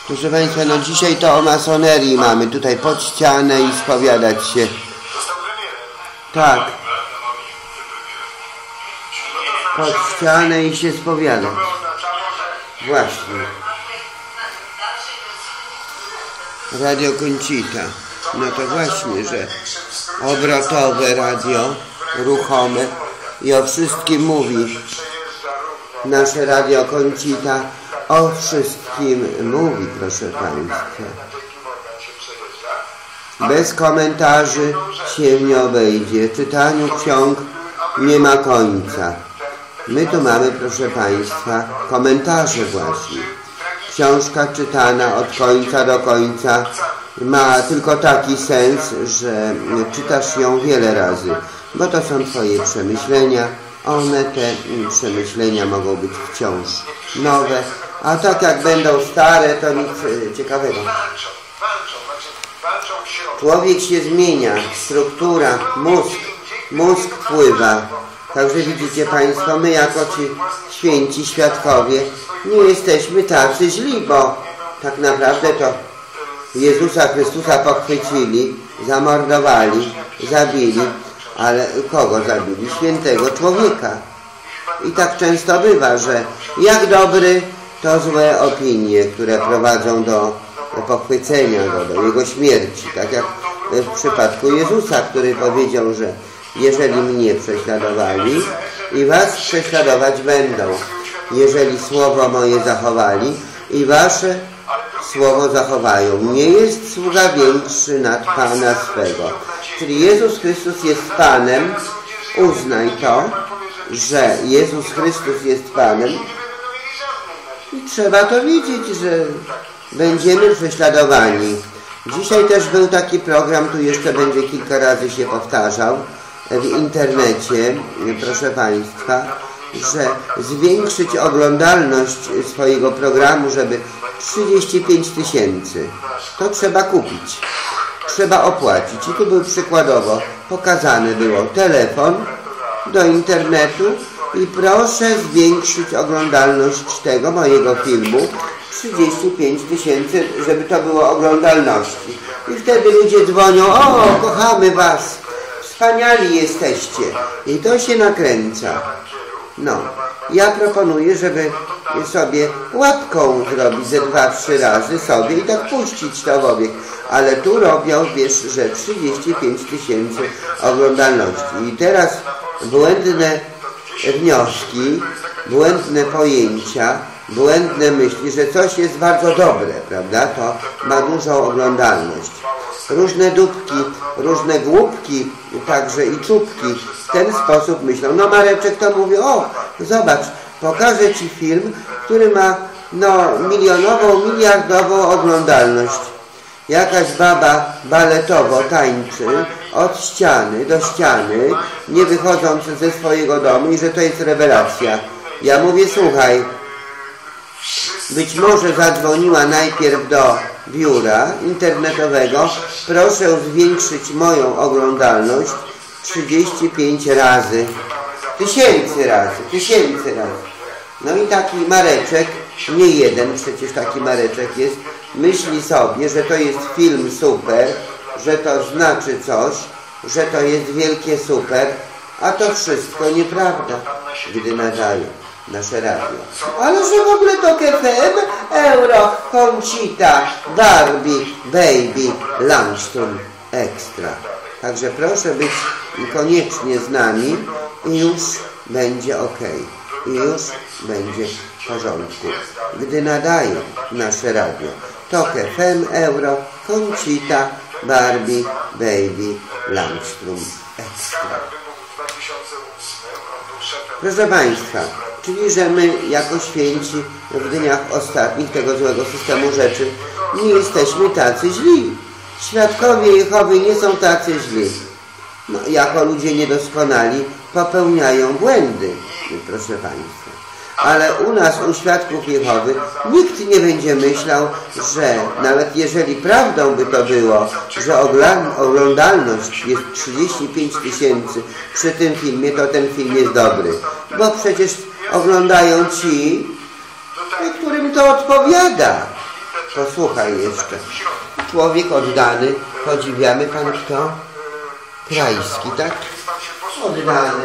Proszę Państwa, no dzisiaj to o masonerii mamy. Tutaj pod ścianę i spowiadać się. Tak. Pod ścianę i się spowiadać. Właśnie. Radio Conchita. No to właśnie, że obrotowe radio, ruchome i o wszystkim mówi. Nasze Radio Conchita o wszystkim mówi, proszę Państwa. Bez komentarzy się nie obejdzie. Czytaniu ksiąg nie ma końca. My tu mamy, proszę Państwa, komentarze właśnie. Książka czytana od końca do końca ma tylko taki sens, że czytasz ją wiele razy, bo to są Twoje przemyślenia. One, te przemyślenia mogą być wciąż nowe, a tak jak będą stare, to nic ciekawego. Człowiek się zmienia, struktura, mózg wpływa. Także widzicie Państwo, my jako ci święci świadkowie nie jesteśmy tacy źli, bo tak naprawdę to Jezusa Chrystusa pochwycili, zamordowali, zabili, ale kogo zabili? Świętego człowieka. I tak często bywa, że jak dobry, to złe opinie, które prowadzą do pochwycenia go, do jego śmierci. Tak jak w przypadku Jezusa, który powiedział, że jeżeli mnie prześladowali i was prześladować będą, jeżeli słowo moje zachowali i wasze słowo zachowają. Nie jest sługa większy nad Pana swego. Czyli Jezus Chrystus jest Panem. Uznaj to, że Jezus Chrystus jest Panem. I trzeba to wiedzieć, że będziemy prześladowani. Dzisiaj też był taki program, tu jeszcze będzie kilka razy się powtarzał, w internecie, proszę Państwa, że zwiększyć oglądalność swojego programu, żeby 35 000. To trzeba kupić. Trzeba opłacić. I tu był przykładowo pokazane było telefon do internetu i proszę zwiększyć oglądalność tego mojego filmu 35 000, żeby to było oglądalności. I wtedy ludzie dzwonią: o, kochamy was, wspaniali jesteście. I to się nakręca. No, ja proponuję, żeby sobie łapką zrobić ze 2-3 razy sobie i tak puścić to w obieg. Ale tu robią, wiesz, że 35 000 oglądalności. I teraz błędne wnioski, błędne pojęcia, błędne myśli, że coś jest bardzo dobre, prawda? To ma dużą oglądalność. Różne dupki, różne głupki, także i czubki w ten sposób myślą. No Mareczek to mówi: o, zobacz, pokażę Ci film, który ma milionową, miliardową oglądalność. Jakaś baba baletowo tańczy od ściany do ściany, nie wychodząc ze swojego domu, i że to jest rewelacja. Ja mówię: słuchaj, być może zadzwoniła najpierw do biura internetowego, proszę zwiększyć moją oglądalność 35 razy. 1000 razy. No i taki Mareczek, nie jeden, przecież taki Mareczek jest, myśli sobie, że to jest film super, że to znaczy coś, że to jest wielkie super, a to wszystko nieprawda, gdy nadaje nasze radio. Ale że w ogóle to KFM, Euro, Conchita, Barbie, Baby, Langston, Extra. Także proszę być koniecznie z nami i już będzie ok. I już będzie w porządku. Gdy nadaje nasze radio, to KFM, Euro, Conchita, Barbie, Baby, Langston, Extra. Proszę Państwa, czyli że my jako święci w dniach ostatnich tego złego systemu rzeczy nie jesteśmy tacy źli. Świadkowie Jehowy nie są tacy źli. No, jako ludzie niedoskonali popełniają błędy, proszę Państwa. Ale u nas, u świadków Jehowy, nikt nie będzie myślał, że nawet jeżeli prawdą by to było, że oglądalność jest 35 000 przy tym filmie, to ten film jest dobry. Bo przecież oglądają ci, którym to odpowiada. Posłuchaj jeszcze. Człowiek oddany, podziwiamy pan kto? Krajski, tak? Oddany.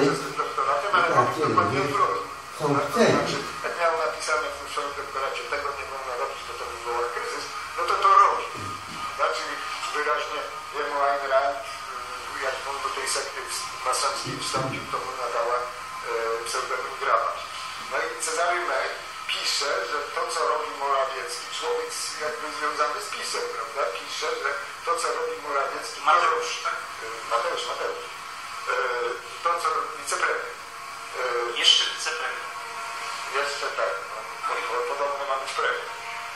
Są ceny. Jak miał napisane w tym swoim doktoracie, tego nie wolno robić, to wywoła kryzys, no to robi. Znaczy wyraźnie jemu Ayn Rand, jak on do tej sekty masońskiej wstąpił, to mu nadała pseudonim Grabacz. No i Cezary Mech pisze, że to, co robi Morawiecki, człowiek jakby związany z PiS-em, prawda? Pisze, że to, co robi Morawiecki... Mateusz, tak? Mateusz. To, co robi wicepremier. Jeszcze wicepremier. Jeszcze tak, podobno ma być premier.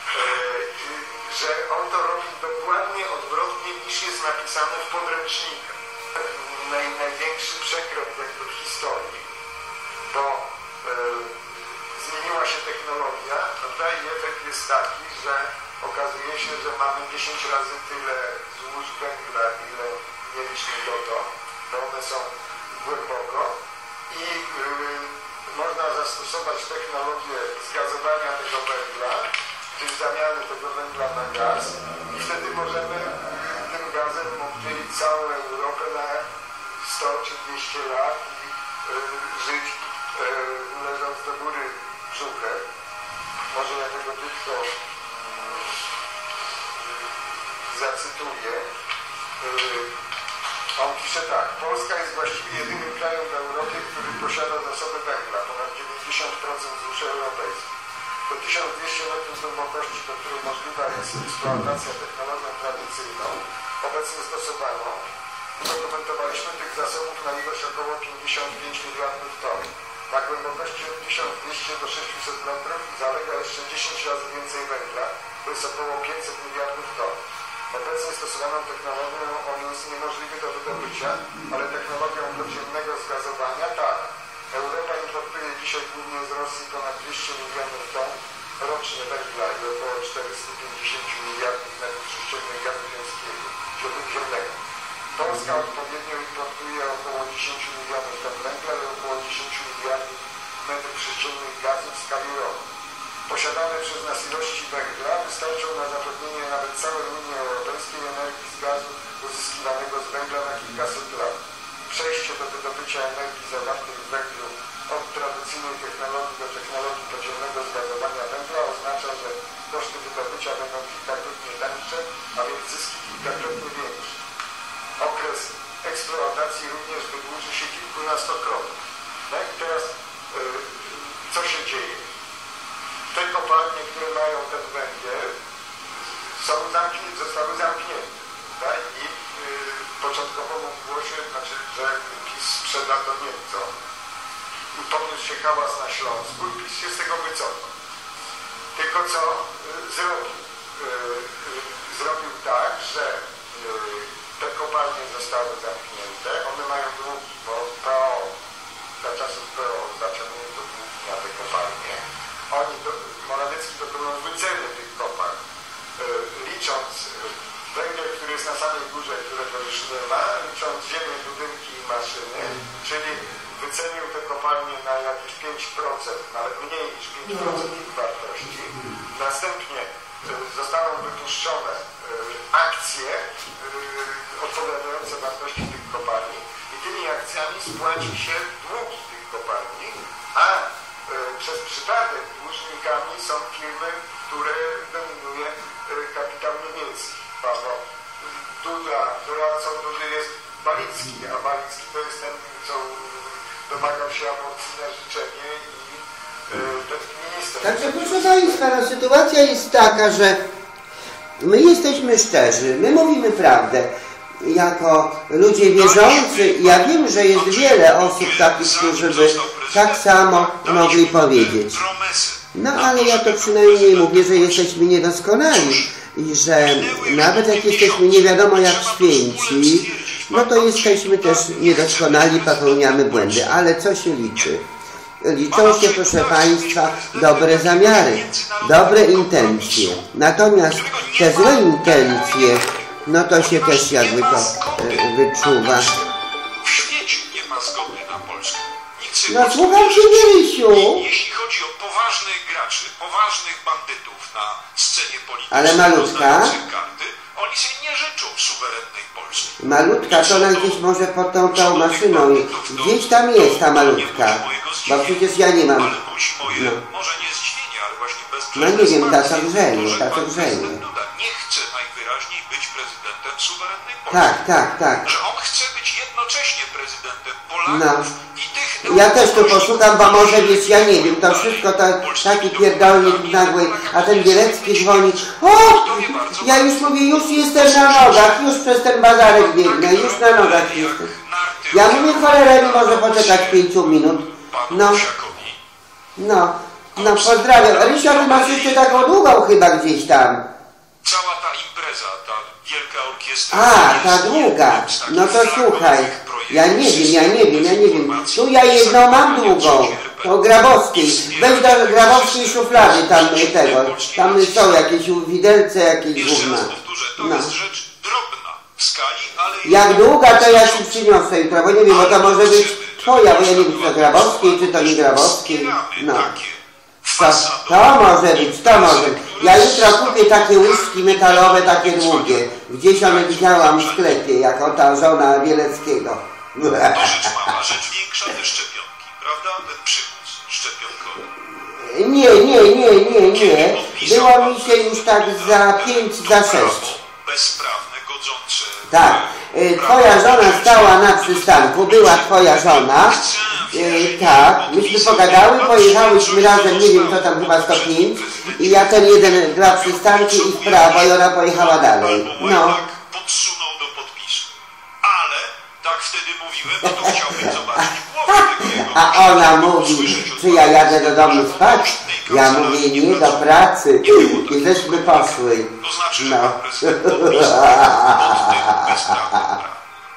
Że on to robi dokładnie odwrotnie niż jest napisane w podręcznikach. Największy przekrok jakby w historii, bo zmieniła się technologia, prawda? I efekt jest taki, że okazuje się, że mamy 10 razy tyle złóż węgla, ile mieliśmy dotąd, bo one są głęboko i można zastosować technologię zgazowania tego węgla, czyli zamiany tego węgla na gaz i wtedy możemy tym gazem obdzielić całą Europę na 100 czy 200 lat i żyć leżąc do góry brzuchem. Może ja tego tylko zacytuję. On pisze tak: Polska jest właściwie jedynym krajem w Europie, który posiada zasoby węgla, ponad 90% złóż europejskich. Do 1200 metrów głębokości, do której możliwa jest eksploatacja technologią tradycyjną, obecnie stosowaną, udokumentowaliśmy tych zasobów na ilość około 55 miliardów ton. Na głębokości od 1200 do 600 metrów zalega jeszcze 10 razy więcej węgla, to jest około 500 miliardów ton. Obecnie stosowaną technologią on jest niemożliwy do wydobycia, ale technologią podziemnego zgazowania tak. Europa importuje dzisiaj głównie z Rosji ponad 200 milionów ton rocznie węgla i około 450 miliardów metrów sześciennych gazu ziemnego. Polska odpowiednio importuje około 10 milionów ton węgla i około 10 miliardów metrów sześciennych gazu w skali roku. Posiadane przez nas ilości węgla wystarczą na zapewnienie nawet całej Unii Europejskiej energii z gazu uzyskiwanego z węgla na kilkaset lat. Przejście do wydobycia energii zawartej w węglu od tradycyjnej technologii do technologii podziemnego zgazowania węgla oznacza, że koszty wydobycia będą kilkakrotnie tańsze, a więc zyski kilkakrotnie większe. Okres eksploatacji również wydłuży się kilkunastokrotnie. No i teraz co się dzieje? Te kopalnie, które mają ten węgiel, zostały zamknięte. Tak? I początkowo mówiło się, że PiS sprzeda to Niemcom i podniósł się hałas na Śląsku i PiS się z tego wycofał. Tylko co zrobił? Zrobił tak, że te kopalnie zostały zamknięte, one mają długi, bo PO, za czasów PO zaciągnięto długi na te kopalnie. Morawiecki dokonał wyceny tych kopalń, licząc węgiel, który jest na samej górze, którego już nie ma, licząc ziemię, budynki i maszyny, czyli wycenił te kopalnie na jakieś 5%, nawet mniej niż 5% ich wartości. Następnie zostaną wypuszczone akcje odpowiadające wartości tych kopalni i tymi akcjami spłaci się długi tych kopalni, a przez przypadek dłużnikami są firmy, które dominuje kapitał niemiecki. Doradcą Dudy jest Balicki, a Balicki to jest ten, co domagał się aborcji na życzenie i ten minister. Także proszę Państwa, no, sytuacja jest taka, że my jesteśmy szczerzy, my mówimy prawdę. Jako ludzie wierzący, ja wiem, że jest wiele osób takich, którzy by tak samo mogli powiedzieć. No ale ja to przynajmniej mówię, że jesteśmy niedoskonali i że nawet jak jesteśmy nie wiadomo jak święci, no to jesteśmy też niedoskonali, popełniamy błędy. Ale co się liczy? Liczą się, proszę Państwa, dobre zamiary, dobre intencje. Natomiast te złe intencje, no to się też jakby to wyczuwa. W świecie nie ma zgody na Polskę. No słucham Cię, Rysiu. Jeśli chodzi o poważnych graczy, poważnych bandytów na scenie politycznej, Ale malutka? poznających karty, oni sobie nie życzą suwerennej Polski. Malutka to ona gdzieś może pod tą maszyną. Gdzieś tam jest ta malutka. Bo przecież ja nie mam. Ale musi moje, może nie zdziwienie, ale właśnie bezbrzeżne No nie wiem, ta co wsparcie, grzejnie, to, że ta co pan grzejnie. prezydent Duda nie chce najwyraźniej być prezydentem suwerennej Polski. Tak. Że on chce być jednocześnie prezydentem No. Polaków i tych... Ja też tu poszukam, bo może wiesz, ja nie wiem, to wszystko to taki pierdolnik nagły, a ten Bielecki dzwoni. O! Ja już mówię, już jestem na nogach, już przez ten bazarek biegnę, już na nogach jestem. Ja mówię, cholera, nie może poczekać 5 minut. No, pozdrawiam. Rysia, ty masz jeszcze taką długą chyba gdzieś tam. Cała ta impreza, ta wielka orkiestra... A, ta długa. No to słuchaj. Ja nie wiem. Tu ja jedną mam długą. To Grabowskiej. Weź do Grabowskiej szuflady tam tego. Tam są jakieś widelce, jakieś Jeszcze gówna. raz powtórzę, to No. jest rzecz drobna w skali, ale... Jak długa, to ja ci przyniosę jutro, bo nie wiem, bo to może być twoja, bo ja nie wiem, czy to Grabowskiej, czy to nie Grabowskiej. No. To może być. Ja jutro kupię takie łyżki metalowe, takie długie. Gdzieś one widziałam w sklepie, jako ta żona Bieleckiego. To rzecz mała, rzecz większa te szczepionki, prawda? Ten przymus szczepionkowy. Nie. Było mi się już tak za 5, za 6. Bezprawne, godzące... Tak. Twoja żona stała na przystanku, była twoja żona. Tak, myśmy pogadały, pojechałyśmy razem, nie wiem co tam, chyba 105 i ja ten jeden dla przystanki i w prawo i ona pojechała dalej. No. Podsunął do podpisu. Ale, tak wtedy mówiłem, no to chciałbym zobaczyć głowę tego jego... A ona mówi, czy ja jadę do domu spać? Ja mówię, nie, do pracy. I żeśmy poszły. To znaczy, że No. pan prezydent podpisał pod tym bezprawnym prawem.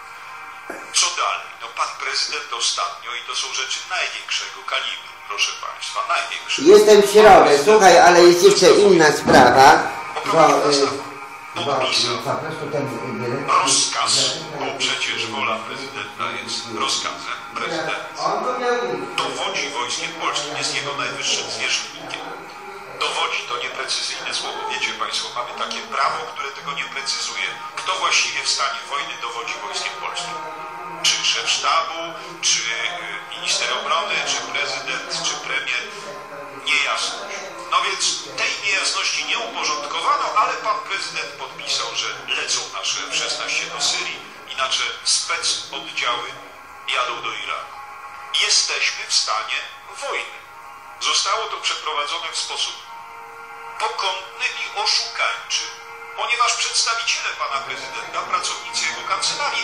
Co dalej? No pan prezydent ostatnio, i to są rzeczy największego kalibru, proszę państwa, największego. Jestem w środę, słuchaj, ale jest jeszcze inna sprawa, bo Podpisał po prostu ten rozkaz, bo przecież wola prezydenta jest rozkazem. Prezydent dowodzi wojskiem polskim, jest jego najwyższym zwierzchnikiem. Dowodzi to nieprecyzyjne słowo. Wiecie państwo, mamy takie prawo, które tego nie precyzuje. Kto właściwie w stanie wojny dowodzi wojskiem polskim? Czy szef sztabu, czy minister obrony, czy prezydent, czy premier? Niejasność. No więc tej niejasności nie uporządkowano, ale pan prezydent podpisał, że lecą nasze F-16 do Syrii, inaczej spec oddziały jadą do Iraku. Jesteśmy w stanie wojny. Zostało to przeprowadzone w sposób pokątny i oszukańczy, ponieważ przedstawiciele pana prezydenta, pracownicy jego kancelarii,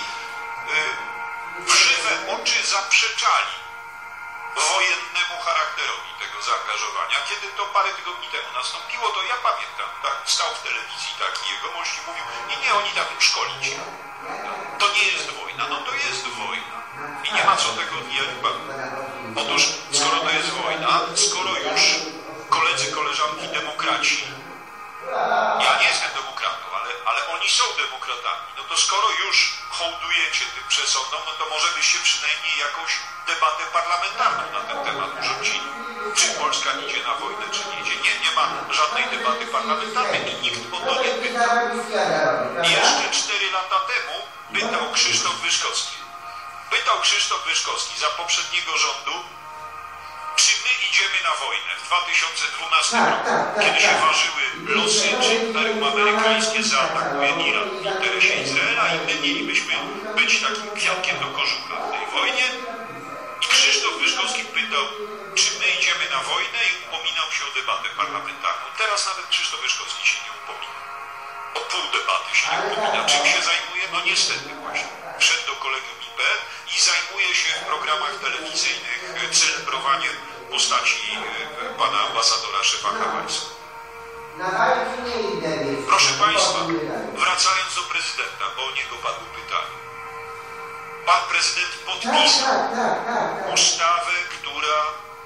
w żywe oczy zaprzeczali wojennemu charakterowi tego zaangażowania. Kiedy to parę tygodni temu nastąpiło, to ja pamiętam, tak, stał w telewizji taki jegomość i mówił, nie, oni tam szkolić. To nie jest wojna. No to jest wojna. I nie ma co tego odwijać w bak. Otóż, skoro to jest wojna, skoro już koledzy, koleżanki demokraci, ja nie jestem demokratą, ale oni są demokratami, no to skoro już hołdujecie tym przesądom, no to może byście przynajmniej jakąś debatę parlamentarną na ten temat urządzili. Czy Polska idzie na wojnę, czy nie idzie. Nie ma żadnej debaty parlamentarnej i nikt o to nie pyta. Jeszcze 4 lata temu pytał Krzysztof Wyszkowski za poprzedniego rządu, czy my idziemy na wojnę w 2012 roku, kiedy się ważyły losy, czy Imperium Amerykańskie zaatakuje Iran w interesie Izraela i my mielibyśmy być takim kwiatkiem do kożucha w tej wojnie. I Krzysztof Wyszkowski pytał, czy my idziemy na wojnę i upominał się o debatę parlamentarną. Teraz nawet Krzysztof Wyszkowski się nie upomina. O pół debaty się nie upomina. Czym się zajmuje? No niestety właśnie. Wszedł do kolegium IPN i zajmuje się w programach telewizyjnych celebrowaniem postaci pana ambasadora szefa Hawajsa. Proszę państwa, wracając do prezydenta, bo o niego padło pytanie. Pan prezydent podpisał ustawę, która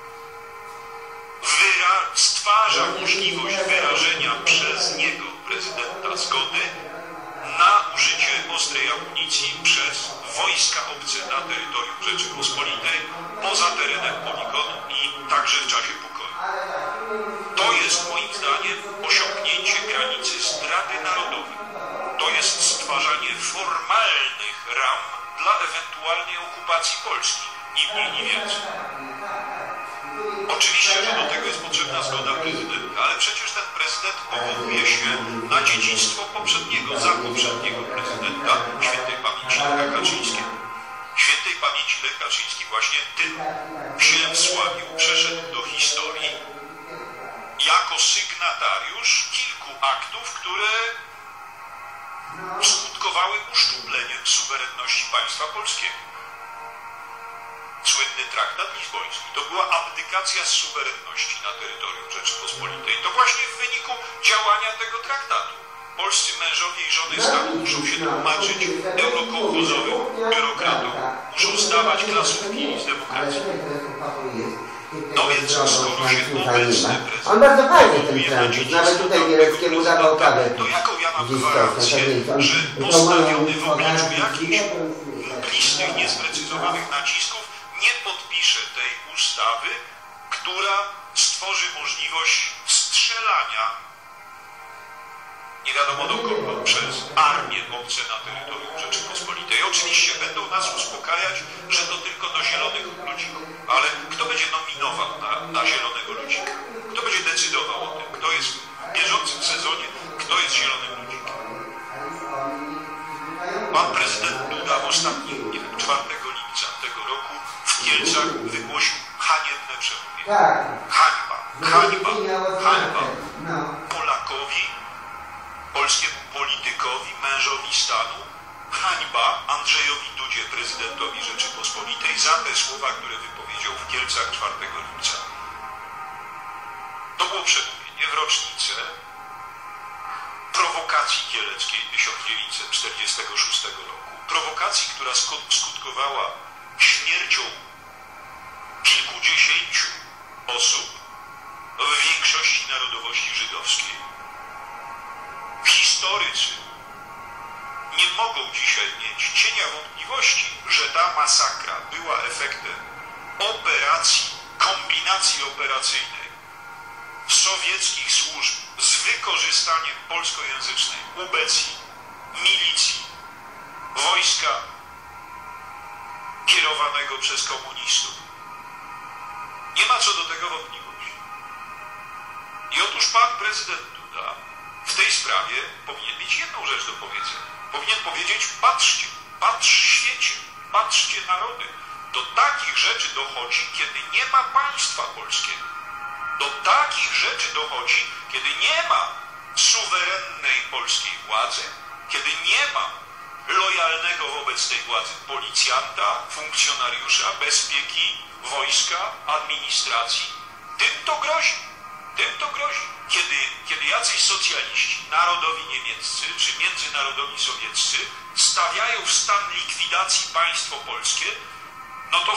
stwarza możliwość wyrażenia przez niego, prezydenta, zgody na użycie ostrej amunicji przez wojska obce na terytorium Rzeczypospolitej, poza terenem poligonu i także w czasie pokoju. To jest moim zdaniem osiągnięcie granicy zdrady narodowej. To jest stwarzanie formalnych ram dla ewentualnej okupacji Polski. Ni mniej, ni więcej. Oczywiście, że do tego jest potrzebna zgoda prezydenta, ale przecież ten prezydent powołuje się na dziedzictwo poprzedniego, za poprzedniego prezydenta, świętej pamięci Lecha Kaczyńskiego. Świętej pamięci Lech Kaczyński właśnie tym się wsławił, przeszedł do historii jako sygnatariusz kilku aktów, które skutkowały uszczupleniem suwerenności państwa polskiego. Słynny traktat lizboński to była abdykacja z suwerenności na terytorium Rzeczypospolitej. To właśnie w wyniku działania tego traktatu polscy mężowie i żony stanu muszą się tłumaczyć eurokołchozowym biurokratom, muszą zdawać klasówki z demokracji. No więc skoro się obecny on bardzo fajny ten Francuz, nawet tutaj Bieleckiemu dawał kawę. to jaką ja mam gwarancję, że postawiony w obliczu jakichś mglistych, niesprecyzowanych nacisków nie podpisze tej ustawy, która stworzy możliwość strzelania nie wiadomo do kogo, przez armię obce na terytorium Rzeczypospolitej. Oczywiście będą nas uspokajać, że to tylko do zielonych ludzików. Ale kto będzie nominował na zielonego ludzika? Kto będzie decydował o tym? Kto jest w bieżącym sezonie? Kto jest zielonym ludzikiem? Pan prezydent Duda w ostatnim, 4 lipca tego roku w Kielcach wygłosił haniebne przemówienie. Hańba, hańba, hańba Polakowi, polskiemu politykowi, mężowi stanu, hańba Andrzejowi Dudzie, prezydentowi Rzeczypospolitej, za te słowa, które wypowiedział w Kielcach 4 lipca. To było przemówienie w rocznicę prowokacji kieleckiej 1946 roku. Prowokacji, która skutkowała śmiercią kilkudziesięciu osób, w większości narodowości żydowskiej. Historycy nie mogą dzisiaj mieć cienia wątpliwości, że ta masakra była efektem operacji, kombinacji operacyjnej sowieckich służb z wykorzystaniem polskojęzycznej ubecji, milicji, wojska kierowanego przez komunistów. Nie ma co do tego wątpliwości. I otóż pan prezydent Duda w tej sprawie powinien mieć jedną rzecz do powiedzenia. Powinien powiedzieć: patrzcie, patrz świecie, patrzcie narody. Do takich rzeczy dochodzi, kiedy nie ma państwa polskiego. Do takich rzeczy dochodzi, kiedy nie ma suwerennej polskiej władzy, kiedy nie ma lojalnego wobec tej władzy policjanta, funkcjonariusza, bezpieki, wojska, administracji. Tym to grozi. Tym to grozi. Kiedy jacyś socjaliści, narodowi niemieccy czy międzynarodowi sowieccy stawiają w stan likwidacji państwo polskie, no to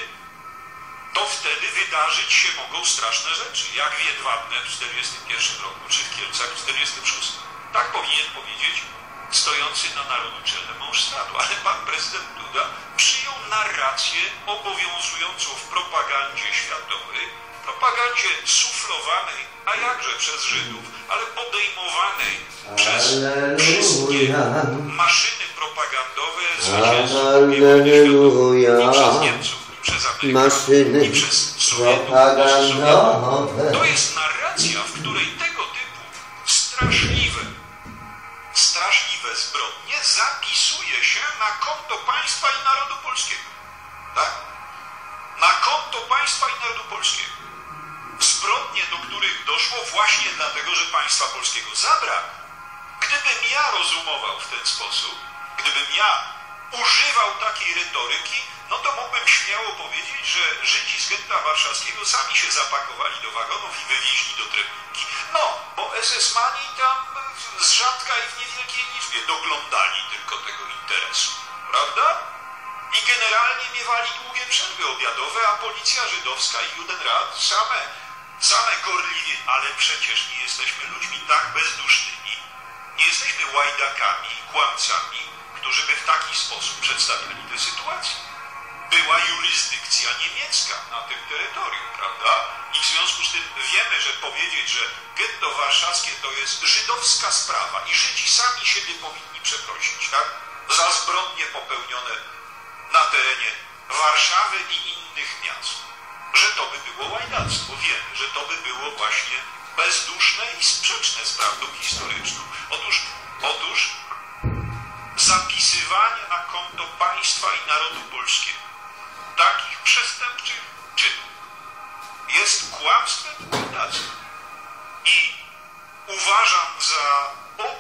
wtedy wydarzyć się mogą straszne rzeczy, jak w Jedwabnem w 1941 roku, czy w Kielcach w 1946. Tak powinien powiedzieć stojący na narodu czele mąż stanu. Ale pan prezydent Duda przyjął narrację obowiązującą w propagandzie światowej, propagandzie suflowanej, a jakże przez Żydów, ale podejmowanej przez wszystkie maszyny propagandowe zwycięzców i przez Niemców, i przez Amerykanów, i przez Sowietów. To jest narracja, w której tego typu straszliwe zbrodnie zapisuje się na konto państwa i narodu polskiego. Tak? Na konto państwa i narodu polskiego. Zbrodnie, do których doszło właśnie dlatego, że państwa polskiego zabrakło. Gdybym ja rozumował w ten sposób, gdybym ja używał takiej retoryki, no to mógłbym śmiało powiedzieć, że Żydzi z getta warszawskiego sami się zapakowali do wagonów i wywieźli do Treblinki. No, bo SS-mani tam z rzadka i w niewielkiej liczbie doglądali tylko tego interesu, prawda? I generalnie miewali długie przerwy obiadowe, a policja żydowska i Judenrat same gorliwie, ale przecież nie jesteśmy ludźmi tak bezdusznymi, nie jesteśmy łajdakami, kłamcami, którzy by w taki sposób przedstawiali tę sytuację. była jurysdykcja niemiecka na tym terytorium, prawda? I w związku z tym wiemy, że powiedzieć, że getto warszawskie to jest żydowska sprawa i Żydzi sami siebie powinni przeprosić, tak? Za zbrodnie popełnione na terenie Warszawy i innych miast. Że to by było łajdactwo. Wiemy, że to by było właśnie bezduszne i sprzeczne z prawdą historyczną. Otóż zapisywanie na konto państwa i narodu polskiego takich przestępczych czynów jest kłamstwem i łajdactwem. I uważam za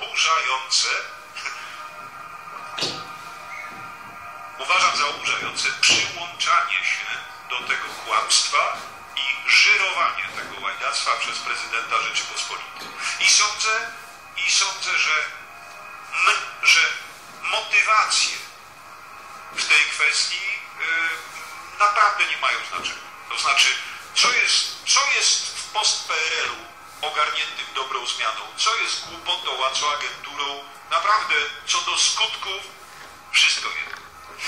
oburzające przyłączanie się do tego kłamstwa i żyrowanie tego łajdactwa przez prezydenta Rzeczypospolitej. I sądzę, że motywacje w tej kwestii naprawdę nie mają znaczenia. To znaczy, co jest w post-PRL-u ogarniętym dobrą zmianą, co jest głupotą, a co agenturą, naprawdę co do skutków wszystko jedno.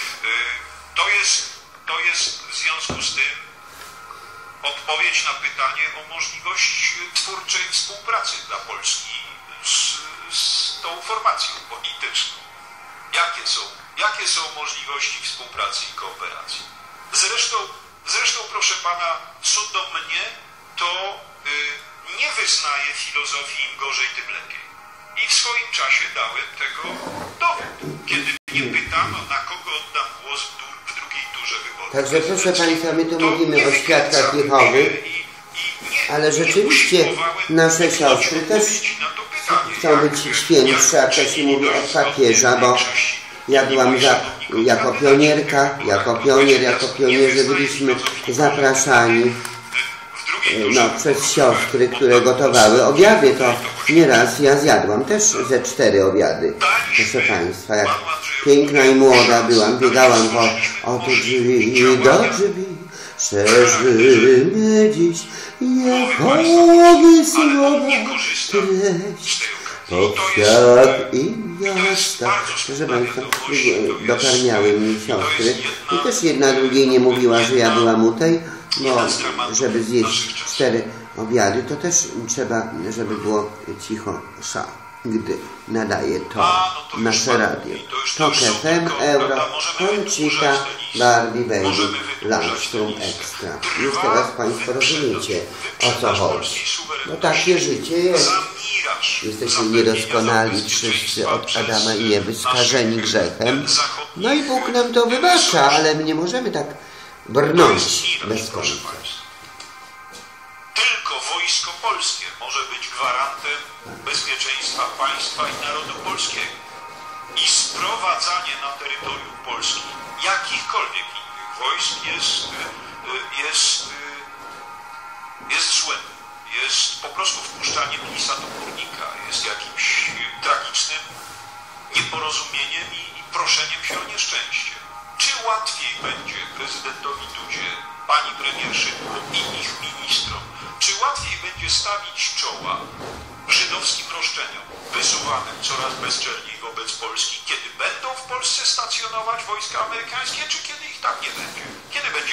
To jest w związku z tym odpowiedź na pytanie o możliwość twórczej współpracy dla Polski z tą formacją polityczną. Jakie są możliwości współpracy i kooperacji? Zresztą proszę pana, co do mnie, to nie wyznaję filozofii im gorzej, tym lepiej. I w swoim czasie dałem tego dowód, kiedy mnie pytano, na kogo oddam głos w drugiej turze wyborów. Także proszę państwa, my tu mówimy o świadkach Jehowy, ale rzeczywiście nasze siostry też chcą być świętsze, a to się mówi od papieża, bo ja byłam jako pionierzy byliśmy zapraszani przez siostry, które gotowały obiady. To nieraz ja zjadłam też ze 4 obiady, proszę państwa. Jak piękna i młoda byłam, biegałam od drzwi do drzwi. Szerzymy dziś Jehowy słowa treść. To świat i miasta. Proszę państwa, dokarmiały mnie siostry. I też jedna drugiej nie mówiła, że ja byłam u tej, bo żeby zjeść 4 obiady, to też trzeba, żeby było cicho gdy nadaje to nasze radio. Tok FM, Euro, Conchita, Barbie Baby, Landstrom Extra. Już teraz państwo rozumiecie, o co chodzi. No takie życie jest. Jesteśmy niedoskonali wszyscy od Adama i Ewy, skażeni grzechem. No i Bóg nam to wybacza, ale my nie możemy tak brnąć bez końca. Tylko wojsko polskie może być gwarantem bezpieczeństwa państwa i narodu polskiego. I sprowadzanie na terytorium Polski jakichkolwiek innych wojsk jest złem. Jest po prostu wpuszczaniem lisa do kurnika. Jest jakimś tragicznym nieporozumieniem i proszeniem się o nieszczęście. Czy łatwiej będzie prezydentowi Dudzie, pani premier Szydło i ich ministrom, czy łatwiej będzie stawić czoła żydowskim roszczeniom wysuwanym coraz bezczelniej wobec Polski, kiedy będą w Polsce stacjonować wojska amerykańskie, czy kiedy ich tam nie będzie? Kiedy będzie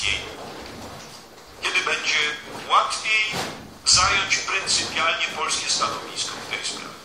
łatwiej zająć pryncypialnie polskie stanowisko w tej sprawie?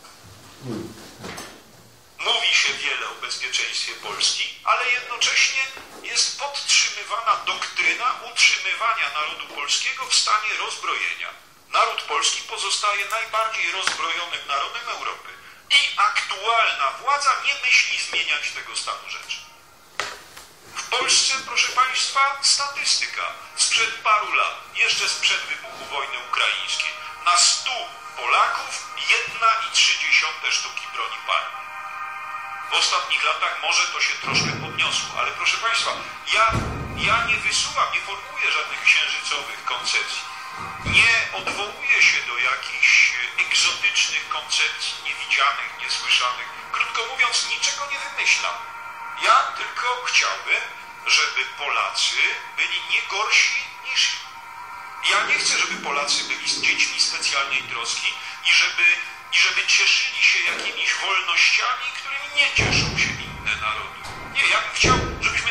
Mówi się wiele o bezpieczeństwie Polski, ale jednocześnie jest podtrzymywana doktryna utrzymywania narodu polskiego w stanie rozbrojenia. Naród polski pozostaje najbardziej rozbrojonym narodem Europy i aktualna władza nie myśli zmieniać tego stanu rzeczy. W Polsce, proszę państwa, statystyka sprzed paru lat, jeszcze sprzed wybuchu wojny ukraińskiej, na 100 Polaków 1,3 sztuki broni palnej. W ostatnich latach może to się troszkę podniosło, ale proszę państwa, ja nie wysuwam, nie formułuję żadnych księżycowych koncepcji. Nie odwołuję się do jakichś egzotycznych koncepcji, niewidzianych, niesłyszanych. Krótko mówiąc, niczego nie wymyślam. Ja tylko chciałbym, żeby Polacy byli nie gorsi niż inni. Ja nie chcę, żeby Polacy byli z dziećmi specjalnej troski i żeby cieszyli się jakimiś wolnościami, którymi nie cieszą się inne narody. Nie, ja bym chciał, żebyśmy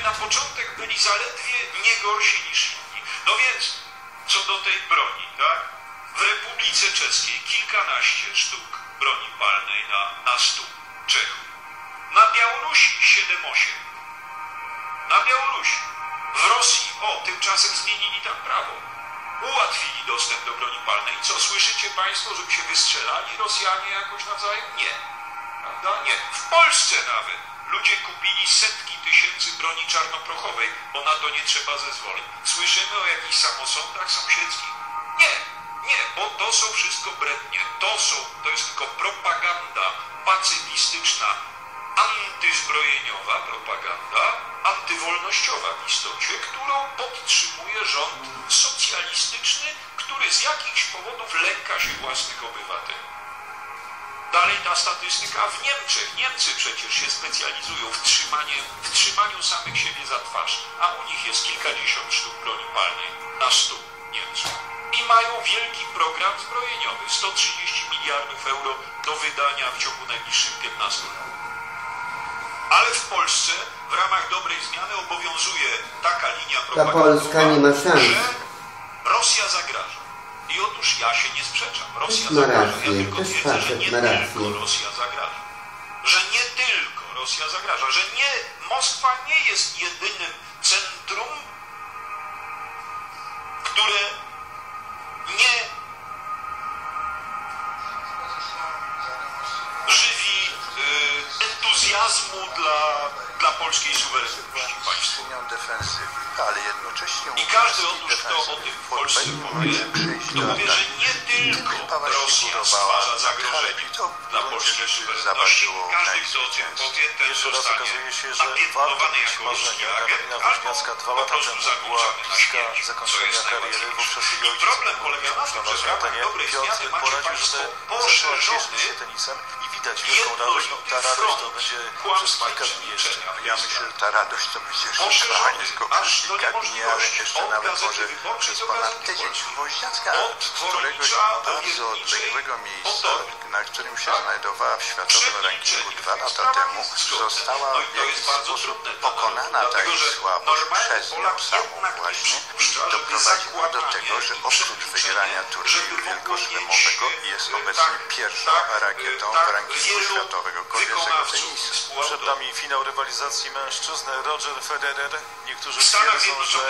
na początek byli zaledwie nie gorsi niż inni. No więc, co do tej broni, tak? W Republice Czeskiej kilkanaście sztuk broni palnej na 100 Czechów. Na Białorusi 7-8. Na Białorusi. W Rosji, tymczasem zmienili tam prawo. Ułatwili dostęp do broni palnej. I co, słyszycie Państwo, żeby się wystrzelali Rosjanie jakoś nawzajem? Nie. Prawda? Nie. W Polsce nawet ludzie kupili setki tysięcy broni czarnoprochowej, bo na to nie trzeba zezwoleń. Słyszymy o jakichś samosądach sąsiedzkich? Nie. Nie, bo to są wszystko brednie. To jest tylko propaganda pacyfistyczna, antyzbrojeniowa propaganda, antywolnościowa w istocie, którą podtrzymuje rząd socjalistyczny, który z jakichś powodów lęka się własnych obywateli. Dalej ta statystyka w Niemczech. Niemcy przecież się specjalizują w trzymaniu samych siebie za twarz, a u nich jest kilkadziesiąt sztuk broni palnej na 100 Niemców. I mają wielki program zbrojeniowy, 130 miliardów euro do wydania w ciągu najbliższych 15 lat. Ale w Polsce w ramach dobrej zmiany obowiązuje taka linia propagandowa, Polska nie ma szans. że Rosja zagraża. I otóż ja się nie sprzeczam. Rosja zagraża. Ja tylko twierdzę, że nie tylko Rosja zagraża. Że nie tylko Rosja zagraża. Że Moskwa nie jest jedynym centrum, które nie żywi entuzjazmu dla polskiej suwerenności państwa. Ale jednocześnie I każdy otóż, kto o tym w Polsce powie, to powie, że nie tylko Rosja stwarza zagrożenie dla polskiej suwerenności. Każdy, kto o tym powie, ten zostanie napiętnowany jako ruski agent albo po prostu zakończony na śmierć, co jest najważniejsze. I problem polega na tym, że w ramach dobrej zmiany macie państwo poszerzony widać wielką radość, ta radość to będzie przez kilka dni jeszcze. Ja myślę, że ta radość to będzie jeszcze trwała nie tylko przez kilka dni, ale jeszcze nawet może przez ponad tydzień. Woźniacka z któregoś bardzo odległego miejsca, na którym się znajdowała w światowym rankingu 2 lata temu, została w jakiś sposób pokonana ta jej słabość przez nią samą właśnie i doprowadziła do tego, że oprócz wygrania turnieju wielkoszlemowego jest obecnie pierwszą rakietą w rankingu światowego kobiecego tenisa. Przed nami finał rywalizacji mężczyzn. Roger Federer. Niektórzy twierdzą, że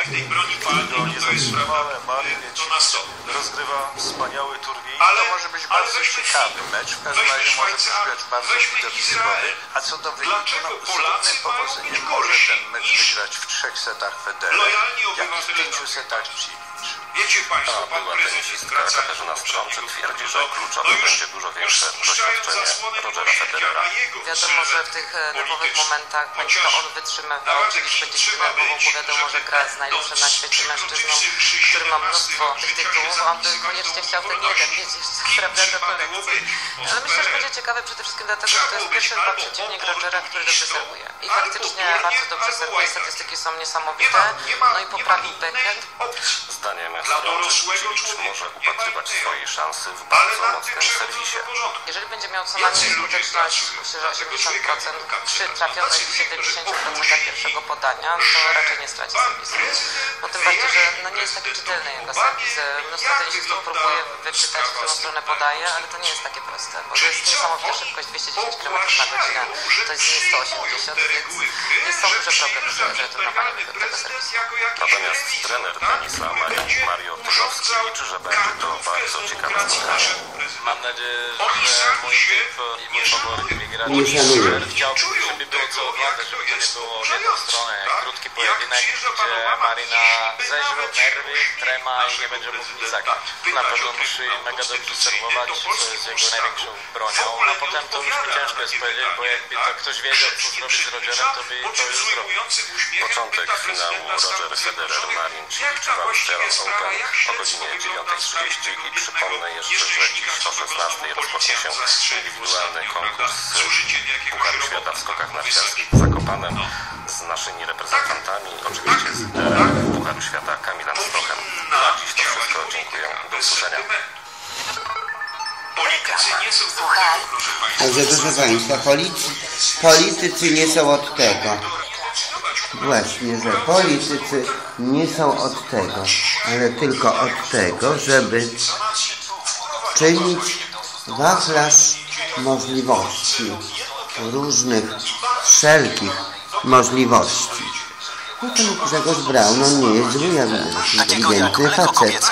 go nie zatrzyma, ale Marin Cilic rozgrywa wspaniały turniej. To może być bardzo ciekawy mecz, w każdym razie może być bardzo widowiskowy. A co do wyniku, z żadnym powodzeniem może ten mecz wygrać w 3 setach Federer, jak i w 5 setach Cilic. Wiecie Państwo, pan była prezes tenisistka Katarzyna Strączyk twierdzi, że kluczowe będzie dużo większe doświadczenie Rogera Federera. Wiadomo, że w tych nerwowych momentach będzie to on wytrzymywał, gdzieś będzie się nerwowo, bo wiadomo, że gra z najlepszym na świecie mężczyzną, który ma mnóstwo tych tytułów, on by koniecznie chciał ten jeden mieć jeszcze, prawda, do kolekcji. Ale myślę, że będzie ciekawy przede wszystkim dlatego, że to jest pierwszy chyba przeciwnik Rogera, który dobrze serwuje. I faktycznie bardzo dobrze serwuje, statystyki są niesamowite, no i poprawił backhand. Zdaniem Strączyk Cilic może upatrywać swojej szansy w bardzo mocnym serwisie. Jeżeli będzie miał co najmniej skuteczność, myślę, że 80% przy trafionej 70% pierwszego podania, to raczej nie straci serwisu. No tym bardziej, że nie jest taki czytelny jego serwis. Mnóstwo tenisistów próbuje wyczytać, w którą stronę podaje, ale to nie jest takie proste, bo to jest niesamowita szybkość 210 km na godzinę, to jest nie 180, więc jest są duże problemy z returnowaniem tego serwisu. Natomiast trener tenisa Mario Tygowski liczy, że będzie to bardzo ciekawe spotkanie. Mam nadzieję, że mój typ i mój faworyt wygrać. Chciałbym, żeby było co oglądać, żeby to nie było w jedną stronę, jak krótki pojedynek, gdzie Marina zeźrą nerwy, trema i nie będzie mógł nic zagrać. Na pewno musi mega dobrze serwować, co jest jego największą bronią, a potem to już mi ciężko jest powiedzieć, bo jakby to ktoś wiedział, co zrobić z Rogerem, to by to już zrobił. Początek finału Roger Federer Marin Cilic w Australian Open o godzinie 9:30 i przypomnę jeszcze, że dziś o 16:00 rozpocznie się indywidualny konkurs Pucharu Świata w skokach narciarskich w Zakopanem z naszymi reprezentantami, oczywiście z liderem Pucharu Świata Kamilem Stochem. Na dziś to wszystko, dziękuję, do usłyszenia. Politycy nie są Także proszę Państwa, politycy nie są od tego. właśnie, że politycy nie są od tego, ale tylko od tego, żeby czynić wachlarz możliwości, różnych, wszelkich możliwości. No ten Grzegorz Braun, on nie jest zły, ja widzę, inteligentny facet.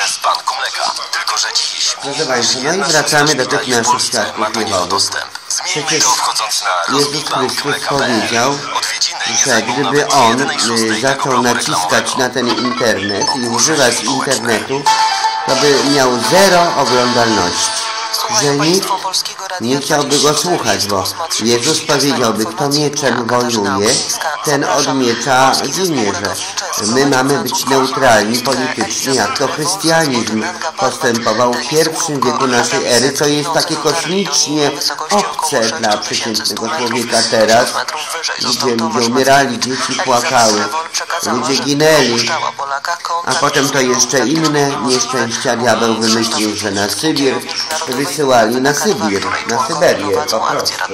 Proszę Państwa, no i wracamy do tych naszych świadków Jehowy. Przecież Jezus Chrystus powiedział, że gdyby On zaczął naciskać na ten internet i używać internetu, to by miał 0 oglądalności. Że nikt nie chciałby go słuchać, bo Jezus powiedziałby, kto mieczem wojuje, ten od miecza ginie, że my mamy być neutralni politycznie, jak to chrystianizm postępował w pierwszym wieku naszej ery, co jest takie kosmicznie obce dla przeciętnego człowieka teraz, gdzie ludzie umierali, dzieci płakały, ludzie ginęli, a potem to jeszcze inne nieszczęścia diabeł wymyślił, że na Sybir wysyłali na Syberię po prostu.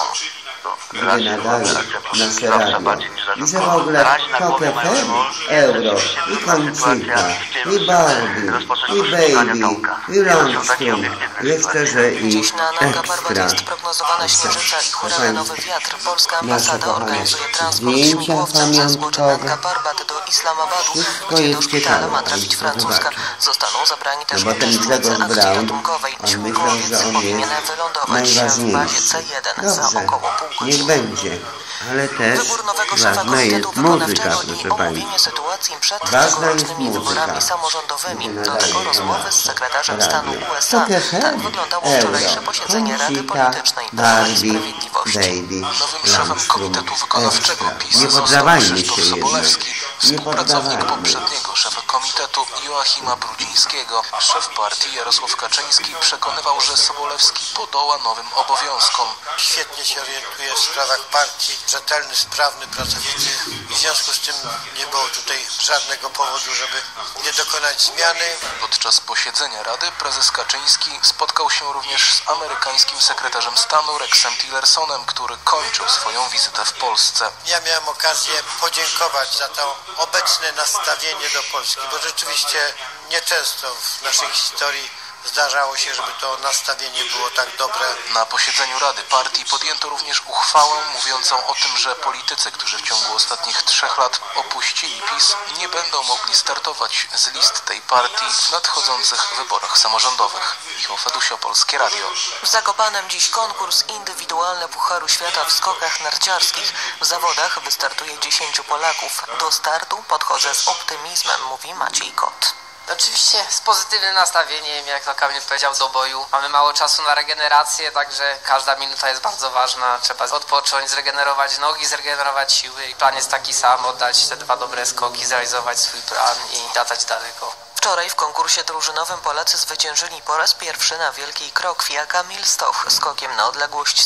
Gdzie nadali nasze radio. I że w ogóle Tok FM, Euro, i Kończyka, i Barbie, i Baby, i Longstream, jeszcze, że i Dziś na Nanga Parbat Ekstra. jest prognozowana śnieżyca i huraganowy wiatr. Polska ambasada organizuje transport śmigłowcem ze zbocza Nanga Parbat do Islamabadu, gdzie do szpitala ma trafić francuska. Zostaną zabrani też uczestnicy akcji ratunkowej. Śmigłowiec powinien wylądować w bazie C1 za około pół godziny. Będzie, ale też Wybór nowego szefa ważna jest Komitetu muzyka, Wykonawczego i proszę omówienie Państwa. sytuacji przed Ważna jest tegorocznymi muzyka. wyborami samorządowymi. Do Nadaje tego do rozmowy nas z sekretarzem radio. stanu USA. Tok FM, Tak wyglądało Euro, wczorajsze posiedzenie Rady Kończyka, Politycznej Prawa i Barbie, Sprawiedliwości. Baby, Nowym szefem Longstream, Komitetu Wykonawczego Ekstra. PiS Nie został poddawajmy Krzysztof się jednak. Sobolewski, Nie współpracownik poddawajmy. poprzedniego szefa komitetu Joachima Brudzińskiego. Szef partii Jarosław Kaczyński przekonywał, że Sobolewski podoła nowym obowiązkom. Świetnie się orientuje w sprawach partii, rzetelny, sprawny, pracowity i w związku z tym nie było tutaj żadnego powodu, żeby nie dokonać zmiany. Podczas posiedzenia Rady prezes Kaczyński spotkał się również z amerykańskim sekretarzem stanu Rexem Tillersonem, który kończył swoją wizytę w Polsce. Ja miałem okazję podziękować za to obecne nastawienie do Polski, bo rzeczywiście nieczęsto w naszej historii zdarzało się, żeby to nastawienie było tak dobre. Na posiedzeniu Rady Partii podjęto również uchwałę mówiącą o tym, że politycy, którzy w ciągu ostatnich 3 lat opuścili PiS, nie będą mogli startować z list tej partii w nadchodzących wyborach samorządowych. Michał Fedusio, Polskie Radio. W Zakopanem dziś konkurs indywidualny Pucharu Świata w skokach narciarskich. W zawodach wystartuje 10 Polaków. Do startu podchodzę z optymizmem, mówi Maciej Kot. Oczywiście z pozytywnym nastawieniem, jak to Kamil powiedział, do boju. Mamy mało czasu na regenerację, także każda minuta jest bardzo ważna. Trzeba odpocząć, zregenerować nogi, zregenerować siły. I plan jest taki sam, oddać te 2 dobre skoki, zrealizować swój plan i latać daleko. Wczoraj w konkursie drużynowym Polacy zwyciężyli po raz pierwszy na Wielkiej Krokwi, a Kamil Stoch skokiem na odległość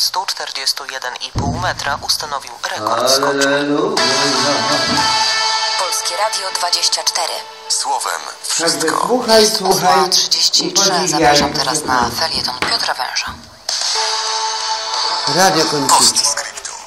141,5 metra ustanowił rekord skoczni. Polskie Radio 24. Słowem Także wszystko. słuchaj, słuchaj i 33. podziwiaj. Zapraszam teraz na felieton Piotra Węża. Radio Kończyka.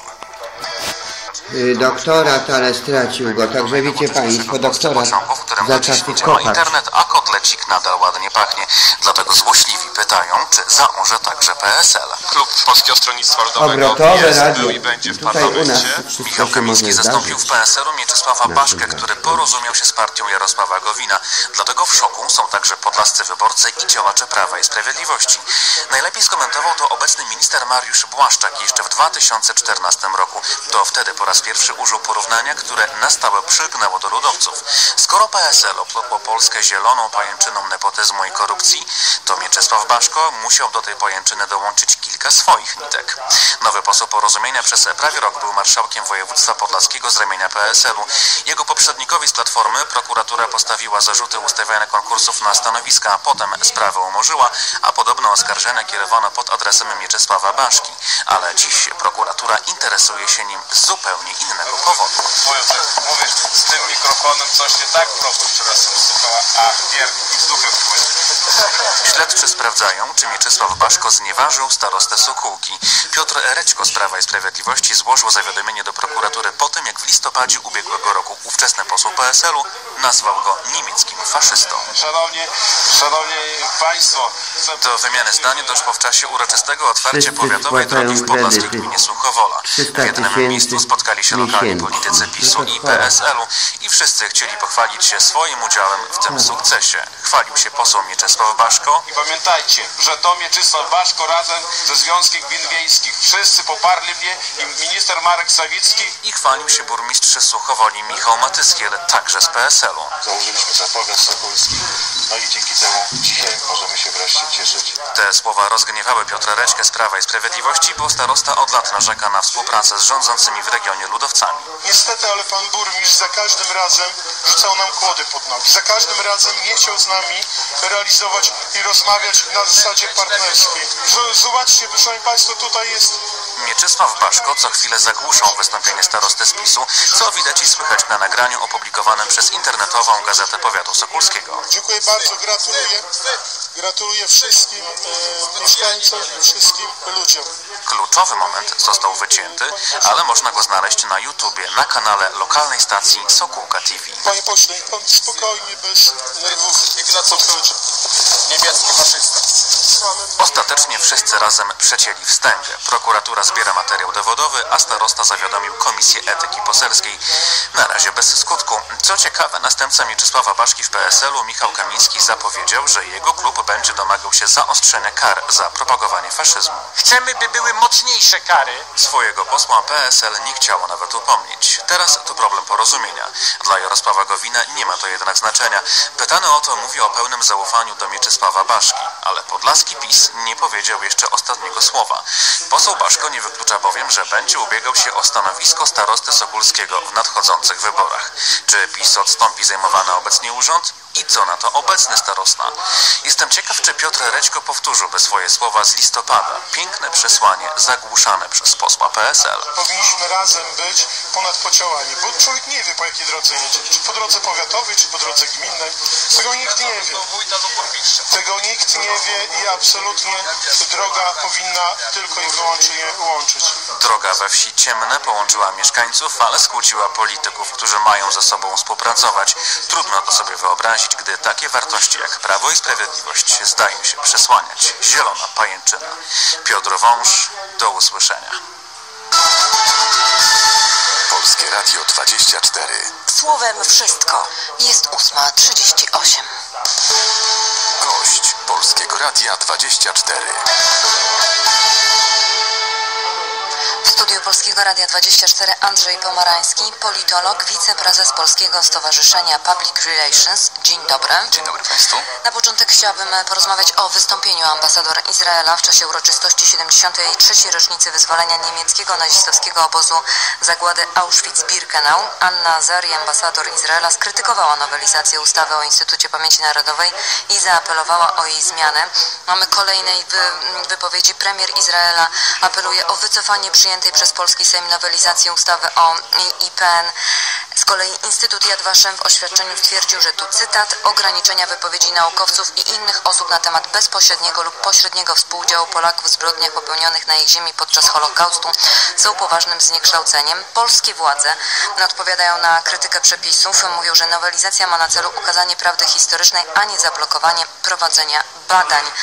Doktorat, ale stracił go, także wiecie Państwo, doktorat za czasów kopacz. Internet, a kotlecik nadal ładnie pachnie. Dlatego złośliwi pytają, czy zaorze także PSL. Klub Polskiego Stronnictwa Ludowego Obrotowe jest, radio. był i będzie w Tutaj u nas parlamencie. wszystko Michał się może Kamiński zastąpił w zdarzyć. PSL-u Mieczysława Baszkę, który porozumiał się z partią Jarosława Gowina. Dlatego w szoku są także podlascy wyborcy i działacze Prawa i Sprawiedliwości. Najlepiej skomentował to obecny minister Mariusz Błaszczak jeszcze w 2014 roku. To wtedy po raz pierwszy użył porównania, które na stałe przygnęło do ludowców. Skoro PSL oplotło Polskę zieloną pajęczyną nepotyzmu i korupcji, to Mieczysław Baszko musiał do tej pajęczyny dołączyć kilka swoich nitek. Nowy poseł Porozumienia przez prawie rok był marszałkiem województwa podlaskiego z ramienia PSL-u. Jego poprzednikowi z Platformy prokuratura postawiła zarzuty ustawiania konkursów na stanowiska, a potem sprawę umorzyła, a podobne oskarżenia kierowano pod adresem Mieczysława Baszki. Ale dziś prokuratura interesuje się nim z zupełnie innego powodu. Mówisz, z tym mikrofonem coś nie tak, proboszcz raz słuchała, a pierdki z duchem płynie. Śledczy sprawdzają, czy Mieczysław Baszko znieważył starostę Sokółki. Piotr Rećko z Prawa i Sprawiedliwości złożył zawiadomienie do prokuratury po tym, jak w listopadzie ubiegłego roku ówczesny poseł PSL-u nazwał go niemieckim faszystą. Szanowni Państwo, Do wymiany zdań doszło w czasie uroczystego otwarcia powiatowej drogi w podlaskiej gminie Suchowola. W jednym miejscu spotkali się lokalni politycy PiS-u i PSL-u i wszyscy chcieli pochwalić się swoim udziałem w tym sukcesie. Chwalił się poseł Mieczysław Baszko. I pamiętajcie, że to Mieczysław Baszko razem ze Związkiem Gmin Wiejskich. Wszyscy poparli mnie i minister Marek Sawicki. I chwalił się burmistrz Suchowoli Michał Matyskiel, także z PSL-u. Założyliśmy Zapowiat Sokolski, no i dzięki temu dzisiaj możemy się wreszcie cieszyć. Te słowa rozgniewały Piotra Rećkę z Prawa i Sprawiedliwości, bo starosta od lat narzeka na współpracę z rządzącymi w regionie ludowcami. Niestety, ale pan burmistrz za każdym razem rzucał nam kłody pod nogi. Za każdym razem nie chciał z nami realizować i rozmawiać na zasadzie partnerskiej. Zobaczcie, proszę państwa, tutaj jest... Mieczysław Baszko co chwilę zagłuszał wystąpienie starosty z PiS-u, co widać i słychać na nagraniu opublikowanym przez internetową Gazetę Powiatu Sokulskiego. Dziękuję bardzo, gratuluję wszystkim mieszkańcom i wszystkim ludziom. Kluczowy moment został wycięty, ale można go znaleźć na YouTubie, na kanale lokalnej stacji Sokółka TV. Panie pośle, pan spokojnie, bez nerwów podchodzi. Niemiecki faszysta. Ostatecznie wszyscy razem przecięli wstęgę. Prokuratura zbiera materiał dowodowy, a starosta zawiadomił Komisję Etyki Poselskiej. Na razie bez skutku. Co ciekawe, następca Mieczysława Baszki w PSL-u Michał Kamiński zapowiedział, że jego klub będzie domagał się zaostrzenia kar za propagowanie faszyzmu. Chcemy, by były mocniejsze kary. Swojego posła PSL nie chciało nawet upomnieć. Teraz to problem porozumienia. Dla Jarosława Gowina nie ma to jednak znaczenia. Pytany o to mówi o pełnym zaufaniu do Mieczysława Baszki, ale podlaski PiS nie powiedział jeszcze ostatniego słowa. Poseł Baszko nie wyklucza bowiem, że będzie ubiegał się o stanowisko starosty sokulskiego w nadchodzących wyborach. Czy PiS odstąpi zajmowany obecnie urząd? I co na to obecny starosta? Jestem ciekaw, czy Piotr Rećko powtórzyłby swoje słowa z listopada. Piękne przesłanie zagłuszane przez posła PSL. Powinniśmy razem być ponad podziałami, bo człowiek nie wie, po jakiej drodze jedzie. Czy po drodze powiatowej, czy po drodze gminnej. Tego nikt nie wie. Tego nikt nie wie i absolutnie droga powinna tylko i wyłącznie łączyć. Droga we wsi Ciemne połączyła mieszkańców, ale skłóciła polityków, którzy mają ze sobą współpracować. Trudno to sobie wyobrazić, gdy takie wartości jak Prawo i Sprawiedliwość zdają się przesłaniać. Zielona pajęczyna. Piotr Wąż, do usłyszenia. Polskie Radio 24. Słowem wszystko. Jest 8:38. Gość Polskiego Radia 24. W studiu Polskiego Radia 24 Andrzej Pomarański, politolog, wiceprezes Polskiego Stowarzyszenia Public Relations. Dzień dobry. Dzień dobry Państwu. Na początek chciałabym porozmawiać o wystąpieniu ambasador Izraela w czasie uroczystości 73. rocznicy wyzwolenia niemieckiego nazistowskiego obozu zagłady Auschwitz-Birkenau. Anna Zari, ambasador Izraela, skrytykowała nowelizację ustawy o Instytucie Pamięci Narodowej i zaapelowała o jej zmianę. Mamy kolejnej wypowiedzi. Premier Izraela apeluje o wycofanie przyjętej przez polski Sejm nowelizacji ustawy o IPN. Z kolei Instytut Yad Vashem w oświadczeniu stwierdził, że tu cytat: ograniczenia wypowiedzi naukowców i innych osób na temat bezpośredniego lub pośredniego współudziału Polaków w zbrodniach popełnionych na ich ziemi podczas Holokaustu są poważnym zniekształceniem. Polskie władze odpowiadają na krytykę przepisów. Mówią, że nowelizacja ma na celu ukazanie prawdy historycznej, a nie zablokowanie prowadzenia badań.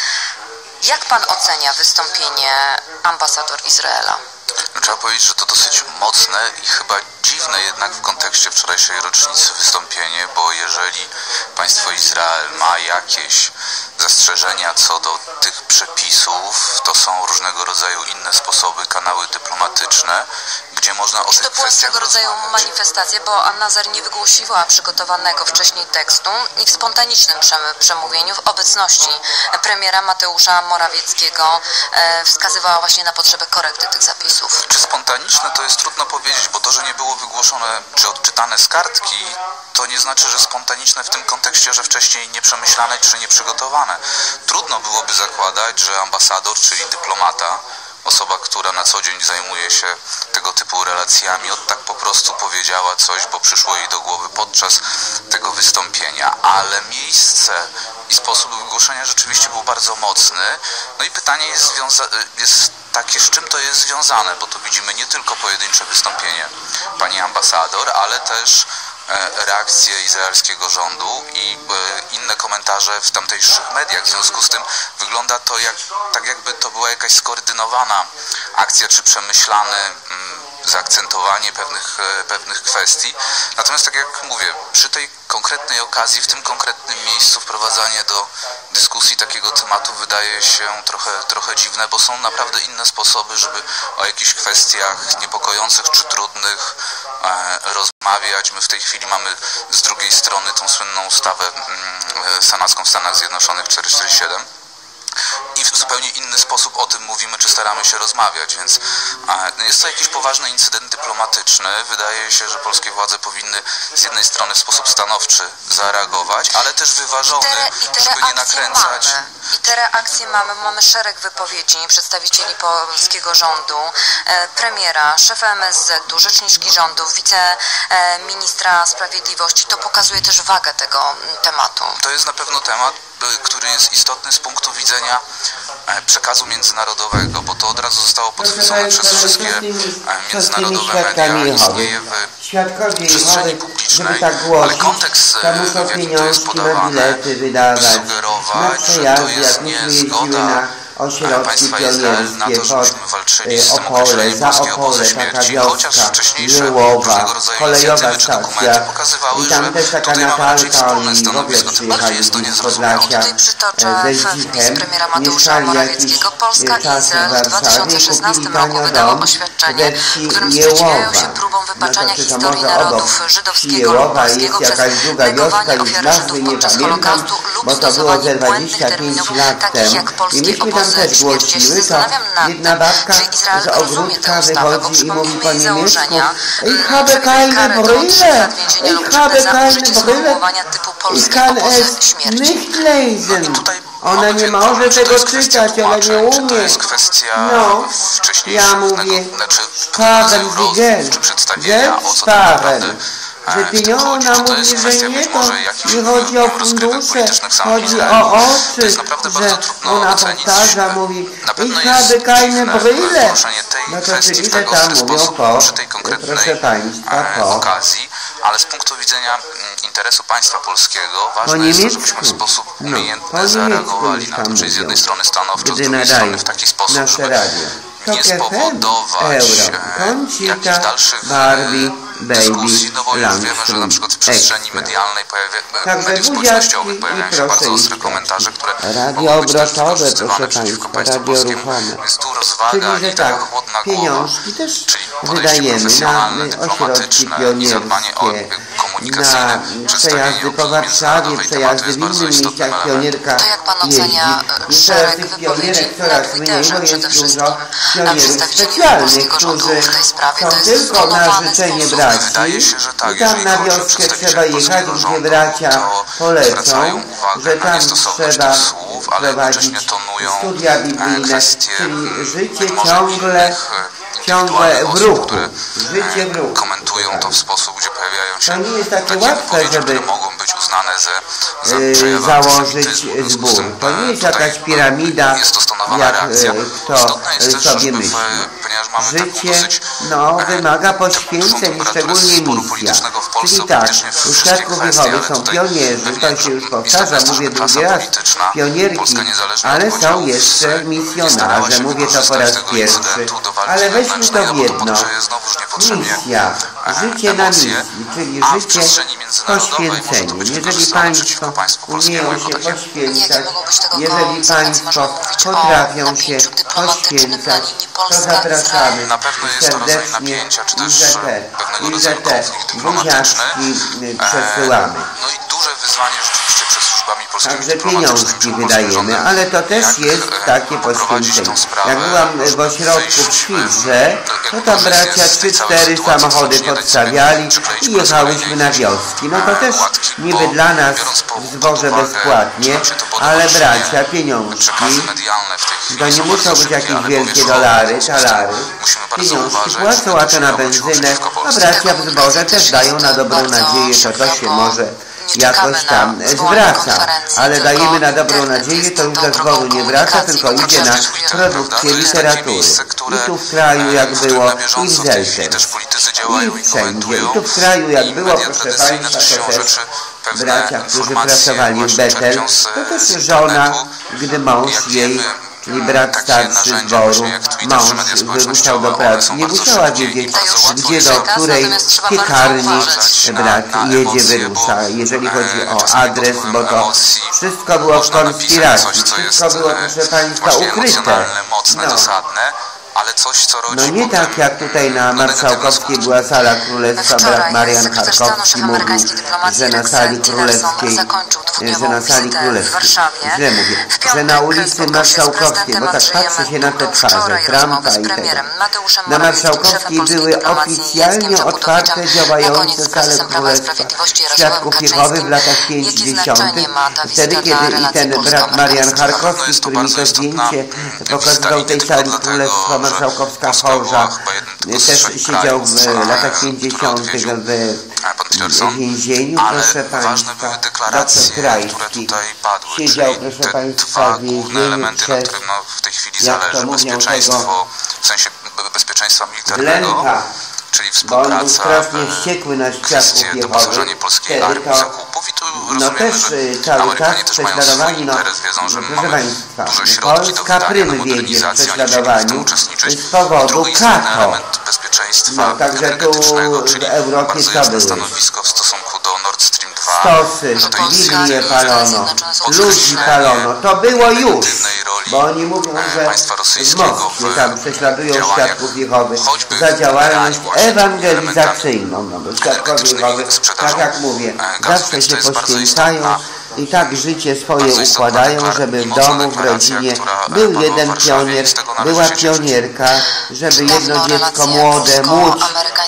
Jak pan ocenia wystąpienie ambasador Izraela? Trzeba powiedzieć, że to dosyć mocne i chyba dziwne jednak w kontekście wczorajszej rocznicy wystąpienie, bo jeżeli państwo Izrael ma jakieś zastrzeżenia co do tych przepisów, to są różnego rodzaju inne sposoby, kanały dyplomatyczne, gdzie można o tych kwestiach rozmawiać. To była swego rodzaju manifestacja, bo Anna Zari nie wygłosiła przygotowanego wcześniej tekstu i w spontanicznym przemówieniu w obecności premiera Mateusza Morawieckiego wskazywała właśnie na potrzebę korekty tych zapisów. Czy spontaniczne, to jest trudno powiedzieć, bo to, że nie było wygłoszone czy odczytane z kartki, to nie znaczy, że spontaniczne w tym kontekście, że wcześniej nieprzemyślane czy nieprzygotowane. Trudno byłoby zakładać, że ambasador, czyli dyplomata, osoba, która na co dzień zajmuje się tego typu relacjami, tak po prostu powiedziała coś, bo przyszło jej do głowy podczas tego wystąpienia, ale miejsce i sposób wygłoszenia rzeczywiście był bardzo mocny. No i pytanie jest takie, z czym to jest związane, bo tu widzimy nie tylko pojedyncze wystąpienie pani ambasador, ale też reakcję izraelskiego rządu i inne komentarze w tamtejszych mediach. W związku z tym wygląda to tak jakby to była jakaś skoordynowana akcja czy przemyślane zaakcentowanie pewnych kwestii. Natomiast tak jak mówię, przy tej konkretnej okazji, w tym konkretnym miejscu wprowadzanie do dyskusji takiego tematu wydaje się trochę dziwne, bo są naprawdę inne sposoby, żeby o jakichś kwestiach niepokojących czy trudnych rozmawiać. My w tej chwili mamy z drugiej strony tą słynną ustawę senacką w Stanach Zjednoczonych 447. I w zupełnie inny sposób o tym mówimy, czy staramy się rozmawiać, więc jest to jakiś poważny incydent dyplomatyczny. Wydaje się, że polskie władze powinny z jednej strony w sposób stanowczy zareagować, ale też wyważony, żeby nie nakręcać. I te reakcje mamy szereg wypowiedzi przedstawicieli polskiego rządu, premiera, szefa MSZ-u, rzeczniczki rządu, wiceministra sprawiedliwości. To pokazuje też wagę tego tematu. To jest na pewno temat, który jest istotny z punktu widzenia przekazu międzynarodowego, bo to od razu zostało podchwycone przez wszystkie międzynarodowe media, istnieje w przestrzeni publicznej, ale kontekst, w jakim to jest podawane, by sugerować, że to jest niezgoda państwa Izrael na to, żebyśmy walczyli z tym określeniem polskiego obozu śmierci, chociaż wcześniejsze różnego rodzaju inicjatywy czy dokumenty pokazywały, że tutaj mamy raczej wspólne stanowisko, tym bardziej jest to niezrozumiałe. Tutaj przytoczę wpis premiera Mateusza Morawieckiego. Polska i Izrael w 2016 roku wydało oświadczenie, w którym sprzeciwiają się próbom wypaczania historii narodów żydowskiego lub polskiego przez negowanie ofiary Żydów podczas Holokaustu lub stosowanie błędnych terminów, takich jak polskie obozy śmierci. Ja się zastanawiam nad tym, czy Izrael rozumie tę ustawę, bo przypomnijmy jej założenia, przewidują karę do 3 lat więzienia lub grzywny za użycie sformułowania typu polskie obozy śmierci. Ona nie może tego czytać, ona nie umie. To jest kwestia Ja mówię, czy przedstawienia, o co tak naprawdę że pieniądze mówi, że nie, to nie chodzi o fundusze, chodzi o oczy, że ona powtarza, mówi ich habe keine Brille. No to czyli tam mówią proszę Państwa, okazji, ale z punktu widzenia interesu państwa polskiego ważne jest to, żebyśmy w sposób umiejętny zareagowali na to, czyli z jednej strony stanowczo, z drugiej strony w taki sposób, żeby nie spowodować jakichś dalszych dyskusji, no bo już wiemy, że na przykład w przestrzeni medialnej, mediów społecznościowych pojawiają się bardzo ostre komentarze, które mogą być też wykorzystywane przeciwko państwu polskiemu, więc tu rozwaga i taka chłodna głowa, czyli podejście profesjonalne, dyplomatyczne i zadbanie o komunikacyjne przedstawienie opinii międzynarodowej tematu jest bardzo istotnym elementem. To jak Pan ocenia szereg wypowiedzi na Twitterze przede wszystkim przedstawicieli polskiego rządu w tej sprawie? To jest stonowany sposób. Wydaje się, że tak, i tam na wioskę trzeba jechać, gdzie bracia polecą, że tam trzeba prowadzić studia biblijne, czyli życie ciągle w ruchu. Życie w ruchu. Komentują to w sposób, gdzie pojawiają się to nie jest takie łatwe, żeby które mogą być uznane za przejawem założyć zbór. To nie jest jakaś piramida, jest to stonowana jak reakcja. to sobie myśli. Życie wymaga poświęceń, szczególnie misja. Czyli tak, u świadków Jehowy są pionierzy, to się już powtarza, mówię drugi raz, pionierki, ale są jeszcze misjonarze, mówię to po raz pierwszy. Ale weźmy to w jedno. Misja, życie na misji, czyli życie poświęcenie. Jeżeli Państwo umieją się poświęcać, jeżeli Państwo potrafią się poświęcać, to zapraszamy na pewno jest to rodzaj napięcia, czy też pewnego rodzaju konflikt dyplomatyczny. Przesyłamy. No i duże wyzwanie rzeczywiście przed służbami polskimi Także pieniążki wydajemy, ale to też jest takie poświęcenie. Jak byłam w ośrodku w Świdrze, to tam bracia 3-4 samochody podstawiali i jechałyśmy na wioski. No to też niby dla nas zboże bezpłatnie, ale bracia pieniążki, to nie muszą być jakieś wielkie dolary, talary. Pieniążki płacą, a to na benzynę, a bracia w zboże też dają na dobrą nadzieję, to się może jakoś tam zwraca. Ale dajemy na dobrą nadzieję, to już do zboru nie wraca, tylko idzie na produkcję literatury. I tu w kraju jak było, i w Zelce. I wszędzie. I tu w kraju jak było, proszę Państwa, to też bracia, którzy pracowali w Betel, to też żona, gdy mąż jej, czyli brat starszy zboru, mąż wyruszał do pracy, nie musiała wiedzieć, gdzie do której piekarni brat jedzie, wyrusza, jeżeli chodzi o adres, bo to wszystko było w konspiracji, wszystko było, proszę Państwa, ukryte. Ale coś, co rodzi no nie tak jak tutaj na Marszałkowskiej była sala królewska, brat Marian Charkowski mówił, że na sali królewskiej, źle mówię, że na ulicy Marszałkowskiej, bo tak patrzy się na te twarze, Trumpa i tego. Na Marszałkowskiej były oficjalnie otwarte, działające sale królewska Świadków Jehowy w latach 50. Wtedy, kiedy i ten brat Marian Charkowski, który mi to zdjęcie pokazywał tej sali królewska Marszałkowska Chorza, też siedział w latach 50. w więzieniu, proszę Państwa. Doktor Krajski siedział, proszę Państwa, w więzieniu przez, jak to mówią, tego bezpieczeństwa militarnego, czyli bo on był strasznie wściekły na Świadków Jehowy. Wtedy to, no też cały czas prześladowani, no proszę Państwa, Polska prym wiedzie w prześladowaniu z powodu kato. No, także tu w Europie co były? stanowisko w stosunku do Nord Stream 2, Stosy, Biblię palono, ludzi palono, to było już, bo oni mówią, że w Moskwie tam prześladują Świadków Jehowy za działalność ewangelizacyjną, no bo Świadkowie Jehowy, tak jak mówię, zawsze się poświęcają i tak życie swoje układają, żeby w domu, w rodzinie był jeden pionier, była pionierka, żeby jedno dziecko młode móc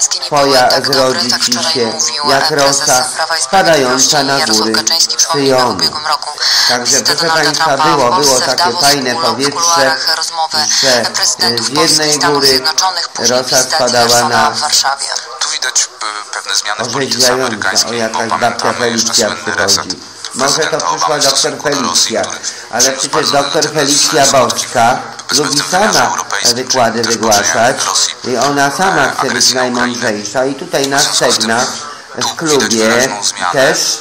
zrodzić się jak rosa spadająca na góry Syjonu. Także proszę Państwa, było takie fajne powietrze, że z jednej góry rosa spadała na widać pewne zmiany w polityce amerykańskiej, o jakaś babcia Felicja przychodzi. Może to przyszła doktor Felicja, ale przecież doktor Felicja Boczka lubi sama wykłady wygłaszać i ona sama chce być najmądrzejsza i tutaj na Stegna w klubie też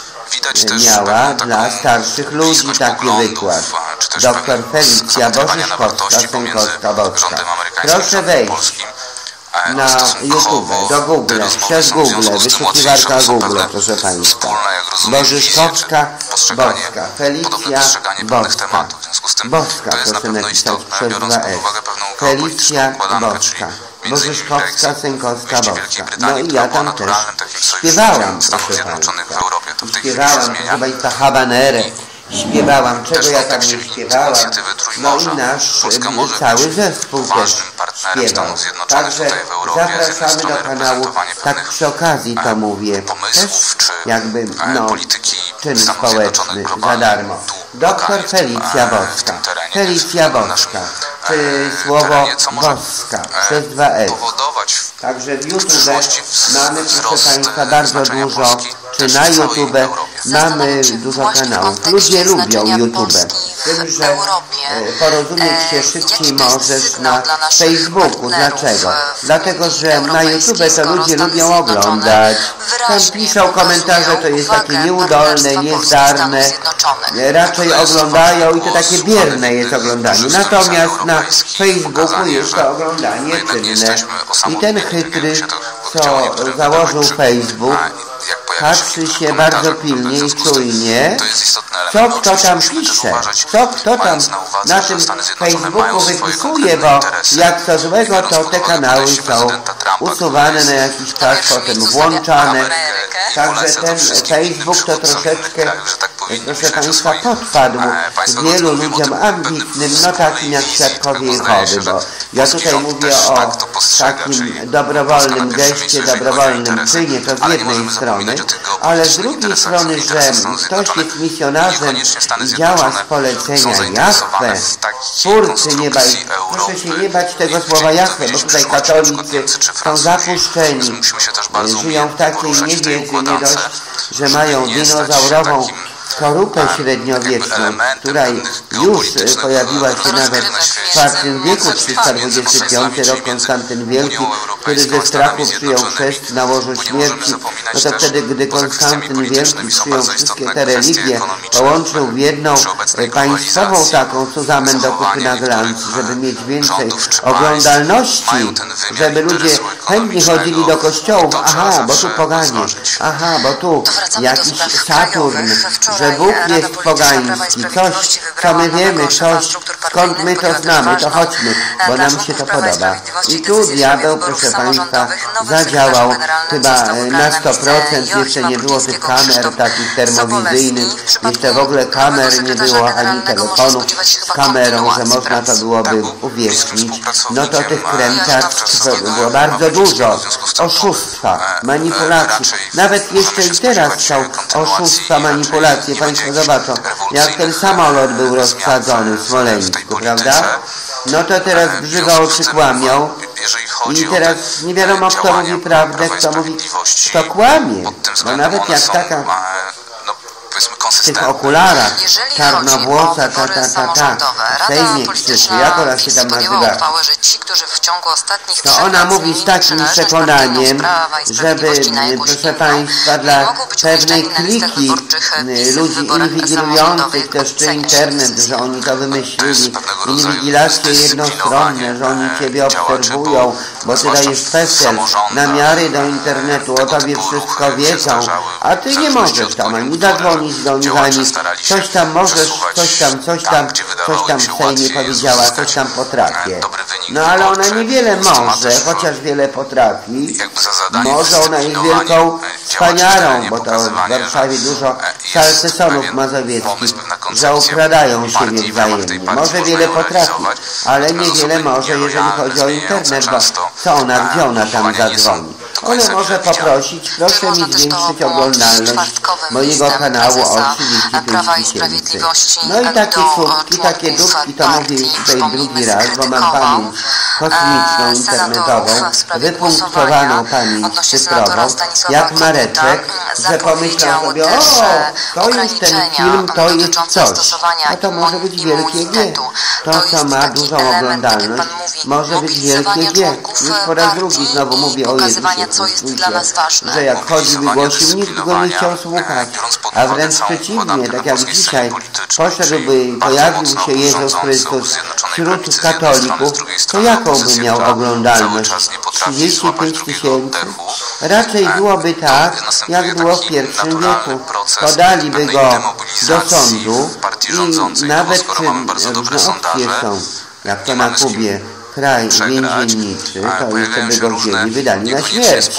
miała dla starszych ludzi taki wykład. Doktor Felicja Bożyszkowska, Sękowska Boczka. Proszę wejść na YouTube, do Google, przez Google, wyszukiwarka Google, proszę Państwa. Bożyszkowska Boczka, Felicja Boczka. Boczka, proszę napisać przez 2S. Felicja Boczka. Bożyszkowska, Sękowska Boczka. No i ja tam też śpiewałam, proszę Państwa. Śpiewałam, proszę Państwa, habanerę. Śpiewałam, czego ja tam nie śpiewałam, no i nasz cały zespół też śpiewał. Także zapraszamy do kanału, tak przy okazji to mówię, też jakby, no, czyn społeczny za darmo. Doktor Felicja Boczka, Felicja Boczka, czy słowo Boska przez 2S. Także w YouTube mamy, proszę Państwa, bardzo dużo, czy na YouTube mamy dużo kanałów. Ludzie lubią YouTube. Tym, że porozumieć się szybciej możesz na Facebooku. Dlaczego? Dlatego, że na YouTube to ludzie lubią oglądać. Tam piszą komentarze, to jest takie nieudolne, niezdarne. Raczej oglądają i to takie bierne jest oglądanie. Natomiast na Facebooku jest to oglądanie czynne. I ten chytry, co założył Facebook, patrzy się bardzo pilnie i czujnie, co kto tam pisze, co kto tam na tym Facebooku wypisuje, bo jak co złego, to te kanały są usuwane na jakiś czas, potem włączane. Także ten Facebook to troszeczkę proszę Państwa, podpadł wielu ludziom ambitnym, no takim jak świadkowie Jehowy, bo ja tutaj mówię o takim dobrowolnym geście, dobrowolnym czynie, to z jednej strony, ale z drugiej strony, że ktoś jest misjonarzem i działa z polecenia Jahwe, twórcy nieba i proszę się nie bać tego słowa Jahwe, bo tutaj katolicy są zapuszczeni, żyją w takiej niewiedzy, nie dość, że mają dinozaurową skorupę średniowieczną, która już pojawiła się nawet w IV wieku, 325 rok Konstantyn Wielki, który ze strachu przyjął chrzest na łożu śmierci. No to wtedy, gdy Konstantyn Wielki przyjął wszystkie te religie, połączył w jedną państwową taką Suzamen do kupy na glans, żeby mieć więcej oglądalności, żeby ludzie chętnie chodzili do kościołów. Aha, bo tu poganie. Aha, bo tu jakiś Saturn, że Bóg jest pogański, coś, co my wiemy, coś, skąd my to znamy, to chodźmy, bo nam się to podoba. I tu diabeł, proszę Państwa, zadziałał chyba na 100%, jeszcze nie było tych kamer takich termowizyjnych, jeszcze w ogóle kamer nie było, ani telefonów z kamerą, że można to byłoby uwiecznić. No to tych krętaczstw było bardzo dużo, oszustwa, manipulacji. Nawet jeszcze i teraz są oszustwa, manipulacje. Państwo zobaczą, jak ten samolot był rozsadzony w Smoleńsku, prawda? No to teraz brzywe oczy kłamią i teraz nie wiadomo, kto mówi prawdę, kto mówi, kto kłamie. Bo nawet jak taka w tych okularach, czarnowłosa, w Sejmie krzyczy, jak ona się tam nazywa, to ona mówi z takim przekonaniem, żeby, proszę Państwa, dla pewnej kliki ludzi inwigilujących też czy internet, że oni to wymyślili, inwigilacje jednostronne, że oni Ciebie obserwują, bo Ty dajesz PESEL, namiary do internetu, o Tobie wszystko wiedzą, a Ty nie możesz tam ani zadzwonić do nich, ani coś tam możesz, coś tam w Sejmie powiedziała, coś tam potrafię. No ale ona niewiele może, chociaż wiele potrafi. Może ona jest wielką wspaniarą, bo to w Warszawie dużo salsesonów mazowieckich, że ukradają siebie wzajemnie. Może wiele potrafi, ale niewiele może, jeżeli chodzi o internet, bo co ona, gdzie ona tam zadzwoni? Ona może poprosić, proszę mi zwiększyć oglądalność mojego kanału o 35 000. No i takie słupki, takie dupki, to mówię już tutaj drugi raz, bo mam pamięć kosmiczną, internetową, wypunktowaną pamięć cyfrową, jak Mareczek, że pomyślał sobie, o, to jest ten film, to jest coś. No to może być wielkie G. To, co ma dużą oglądalność, może być wielkie G. Już po raz drugi znowu mówię o Jezusie Chrystusie, że jak chodził i głosił, nikt go nie chciał słuchać, a wręcz przeciwnie, tak jak dzisiaj poszedłby, pojawił się Jezus Chrystus wśród katolików, to jaką by miał oglądalność? 35 000? Raczej byłoby tak, jak było w I wieku. Podaliby go do sądu i nawet różne opcje są, jak to na Kubie, kraj więzienniczy, to jeszcze by go wzięli, wydali na śmierć.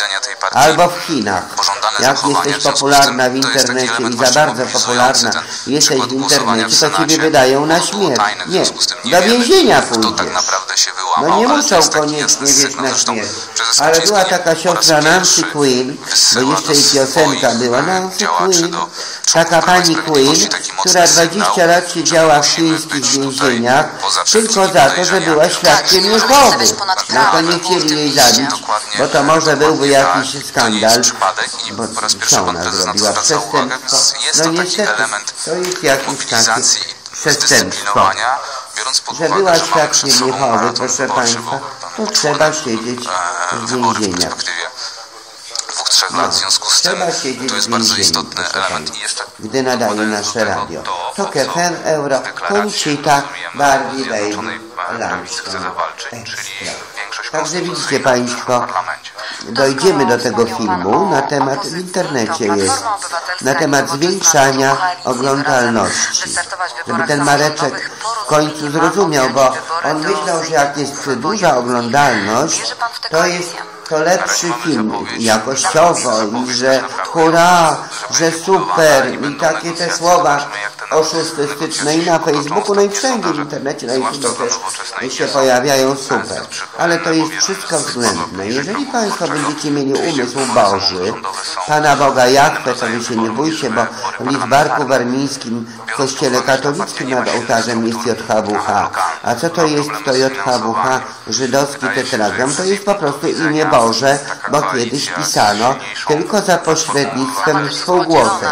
Albo w Chinach. Jak jesteś popularna w internecie i za bardzo popularna jesteś w internecie, to Ciebie wydają na śmierć. Nie, do więzienia pójdziesz. No nie muszą koniecznie wiesz na śmierć. Ale była taka siostra Nancy Queen, bo jeszcze jej piosenka była, Nancy Queen, taka pani Queen, która 20 lat siedziała w chińskich więzieniach tylko za to, że była świadkiem Jehowy. No to nie chcieli jej zabić, bo to może byłby jakiś skandal, bo co ona zrobiła? Przestępstwo? No niestety, to jest jakiś taki przestępstwo. Że była świadkiem Jehowy, proszę Państwa, to trzeba siedzieć w więzieniach. 2-3 lat, w związku z tym to jest bardzo istotny element. I jeszcze gdy nadaje nasze radio. To KFM Euro, Kończyta, Barbie Baby, Lanską. Także widzicie Państwo, dojdziemy do tego filmu na temat, w internecie jest, na temat zwiększania oglądalności. Żeby ten Mareczek w końcu zrozumiał, bo on myślał, że jak jest duża oglądalność, to jest to lepszy film jakościowo i że hurra, że super i takie te słowa oszustystyczne i na Facebooku, no i wszędzie w internecie, na YouTube też się pojawiają super. Ale to jest wszystko względne. Jeżeli Państwo będziecie mieli umysł Boży, Pana Boga Jahwe, to wy się nie bójcie, bo w Lidzbarku Warmińskim w kościele katolickim nad ołtarzem jest JHWH. A co to jest to JHWH? Żydowski tetragram. To jest po prostu imię Boże, bo kiedyś pisano tylko za pośrednictwem współgłosek.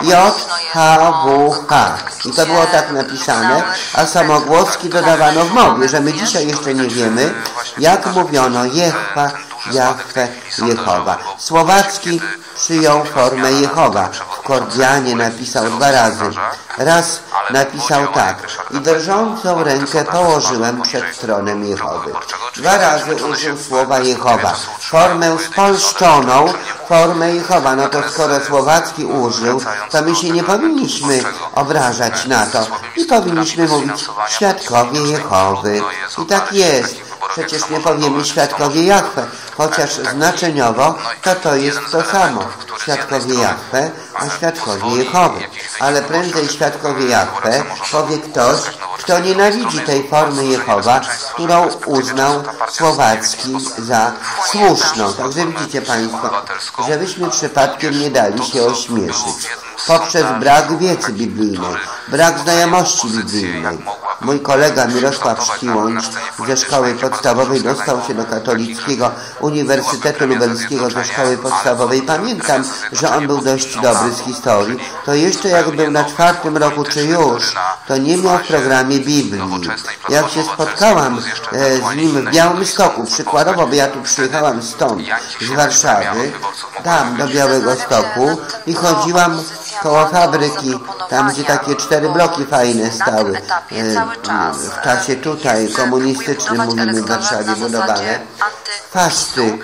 JHWH. I to było tak napisane, a samogłoski dodawano w mowie, że my dzisiaj jeszcze nie wiemy, jak mówiono Jehwa, Jahwe, Jehowa. Słowacki przyjął formę Jehowa. W Kordianie napisał 2 razy. Raz napisał tak: i drżącą rękę położyłem przed tronem Jehowy. 2 razy użył słowa Jehowa. Formę spolszczoną, formę Jehowa. No to skoro Słowacki użył, to my się nie powinniśmy obrażać na to. I powinniśmy mówić świadkowie Jehowy. I tak jest. Przecież nie powiemy świadkowie Jahwe, chociaż znaczeniowo to jest to samo. Świadkowie Jahwe, a świadkowie Jehowy. Ale prędzej świadkowie Jahwe powie ktoś, kto nienawidzi tej formy Jehowa, którą uznał Słowacki za słuszną. Także widzicie Państwo, żebyśmy przypadkiem nie dali się ośmieszyć poprzez brak wiedzy biblijnej, brak znajomości biblijnej. Mój kolega Mirosław Szkiłądź ze szkoły podstawowej dostał się do Katolickiego Uniwersytetu Lubelskiego ze szkoły podstawowej. Pamiętam, że on był dość dobry z historii. To jeszcze jak był na 4. roku czy już, to nie miał w programie Biblii. Jak się spotkałam z nim w Białymstoku, przykładowo, bo ja tu przyjechałam stąd, z Warszawy, tam do Białegostoku i chodziłam koło fabryki, tam gdzie takie 4 bloki fajne stały, w czasie tutaj komunistycznym, mówimy w Warszawie, budowane. Fasty.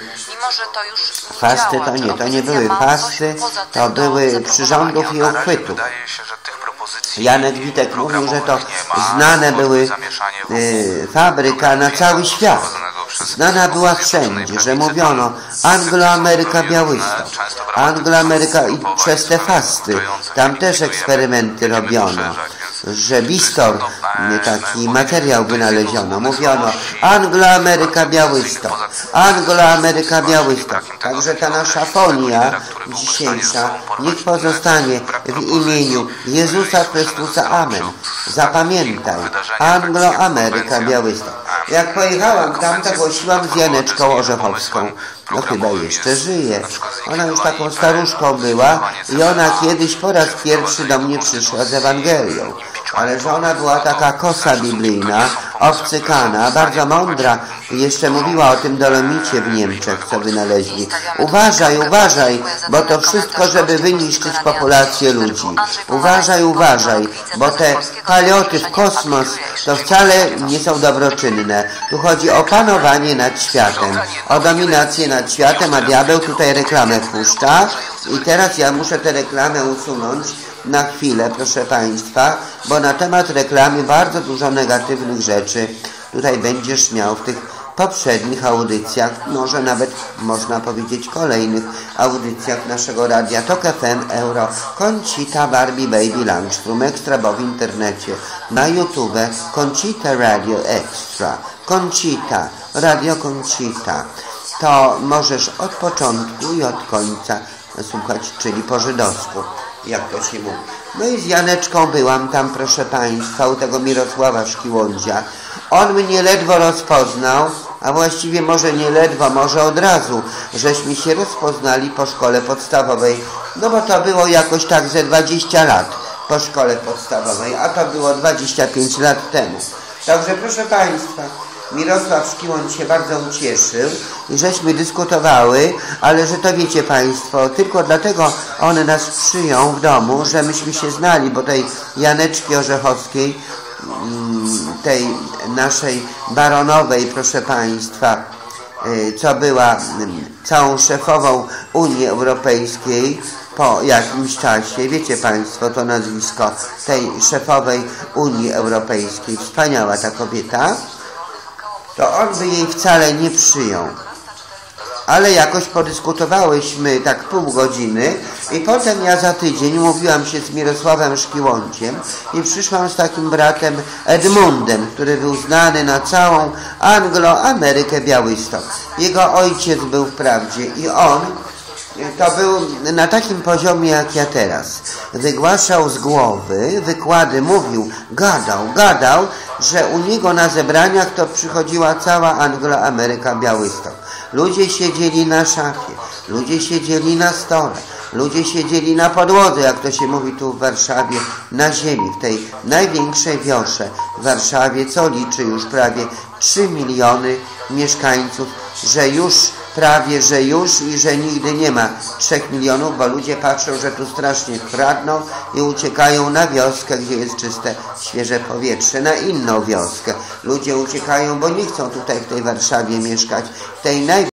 To nie były fasty, to były przyrządów i uchwytów. Janek Witek mówił, że to znane były fabryka na cały świat. Znana była wszędzie, że mówiono Anglo-Ameryka Białystok, Anglo-Ameryka i przez te fasty, tam też eksperymenty robiono, że Bistor, taki materiał wynaleziono, mówiono Anglo-Ameryka Białystok, Anglo-Ameryka Białystok. Także ta nasza fonia dzisiejsza niech pozostanie w imieniu Jezusa Chrystusa. Amen. Zapamiętaj, Anglo-Ameryka Białystok. Jak pojechałam tam, to głosiłam z Janeczką Orzechowską. No chyba jeszcze żyje. Ona już taką staruszką była i ona kiedyś po raz pierwszy do mnie przyszła z Ewangelią. Ale że ona była taka kosa biblijna, obcykana, bardzo mądra i jeszcze mówiła o tym dolomicie w Niemczech, co wynaleźli. Uważaj, uważaj, bo to wszystko, żeby wyniszczyć populację ludzi. Uważaj, uważaj, bo te paloty w kosmos to wcale nie są dobroczynne. Tu chodzi o panowanie nad światem, o dominację nad światem, a diabeł tutaj reklamę puszcza. I teraz ja muszę tę reklamę usunąć na chwilę, proszę Państwa, bo na temat reklamy bardzo dużo negatywnych rzeczy tutaj będziesz miał w tych poprzednich audycjach, może nawet można powiedzieć kolejnych audycjach naszego radia Tok FM, Euro, Conchita, Barbie, Baby, Lunchroom, Extra, bo w internecie, na YouTube, Conchita Radio Extra, Conchita, Radio Conchita. To możesz od początku i od końca słuchać, czyli po żydowsku, jak to się mówi. No i z Janeczką byłam tam, proszę Państwa, u tego Mirosława Szkiłądzia. On mnie ledwo rozpoznał, a właściwie może nie ledwo, może od razu, żeśmy się rozpoznali po szkole podstawowej. No bo to było jakoś tak ze 20 lat po szkole podstawowej, a to było 25 lat temu. Także proszę Państwa, Mirosław Szkiłądź się bardzo ucieszył i żeśmy dyskutowały, ale że to wiecie Państwo, tylko dlatego on nas przyjął w domu, że myśmy się znali, bo tej Janeczki Orzechowskiej, tej naszej baronowej, proszę Państwa, co była całą szefową Unii Europejskiej po jakimś czasie, wiecie Państwo to nazwisko tej szefowej Unii Europejskiej, wspaniała ta kobieta, to on by jej wcale nie przyjął. ale jakoś podyskutowałyśmy tak pół godziny i potem ja za tydzień mówiłam się z Mirosławem Szkiłonciem i przyszłam z takim bratem Edmundem, który był znany na całą Anglo-Amerykę Białystok. Jego ojciec był wprawdzie i on to był na takim poziomie jak ja teraz. Wygłaszał z głowy, wykłady mówił, gadał, że u niego na zebraniach to przychodziła cała Anglo-Ameryka Białystok. Ludzie siedzieli na szafie, ludzie siedzieli na stole, ludzie siedzieli na podłodze, jak to się mówi tu w Warszawie, na ziemi, w tej największej wiosze w Warszawie, co liczy już prawie 3 miliony mieszkańców, że już prawie, że już i że nigdy nie ma 3 milionów, bo ludzie patrzą, że tu strasznie kradną i uciekają na wioskę, gdzie jest czyste, świeże powietrze, na inną wioskę. Ludzie uciekają, bo nie chcą tutaj w tej Warszawie mieszkać, w tej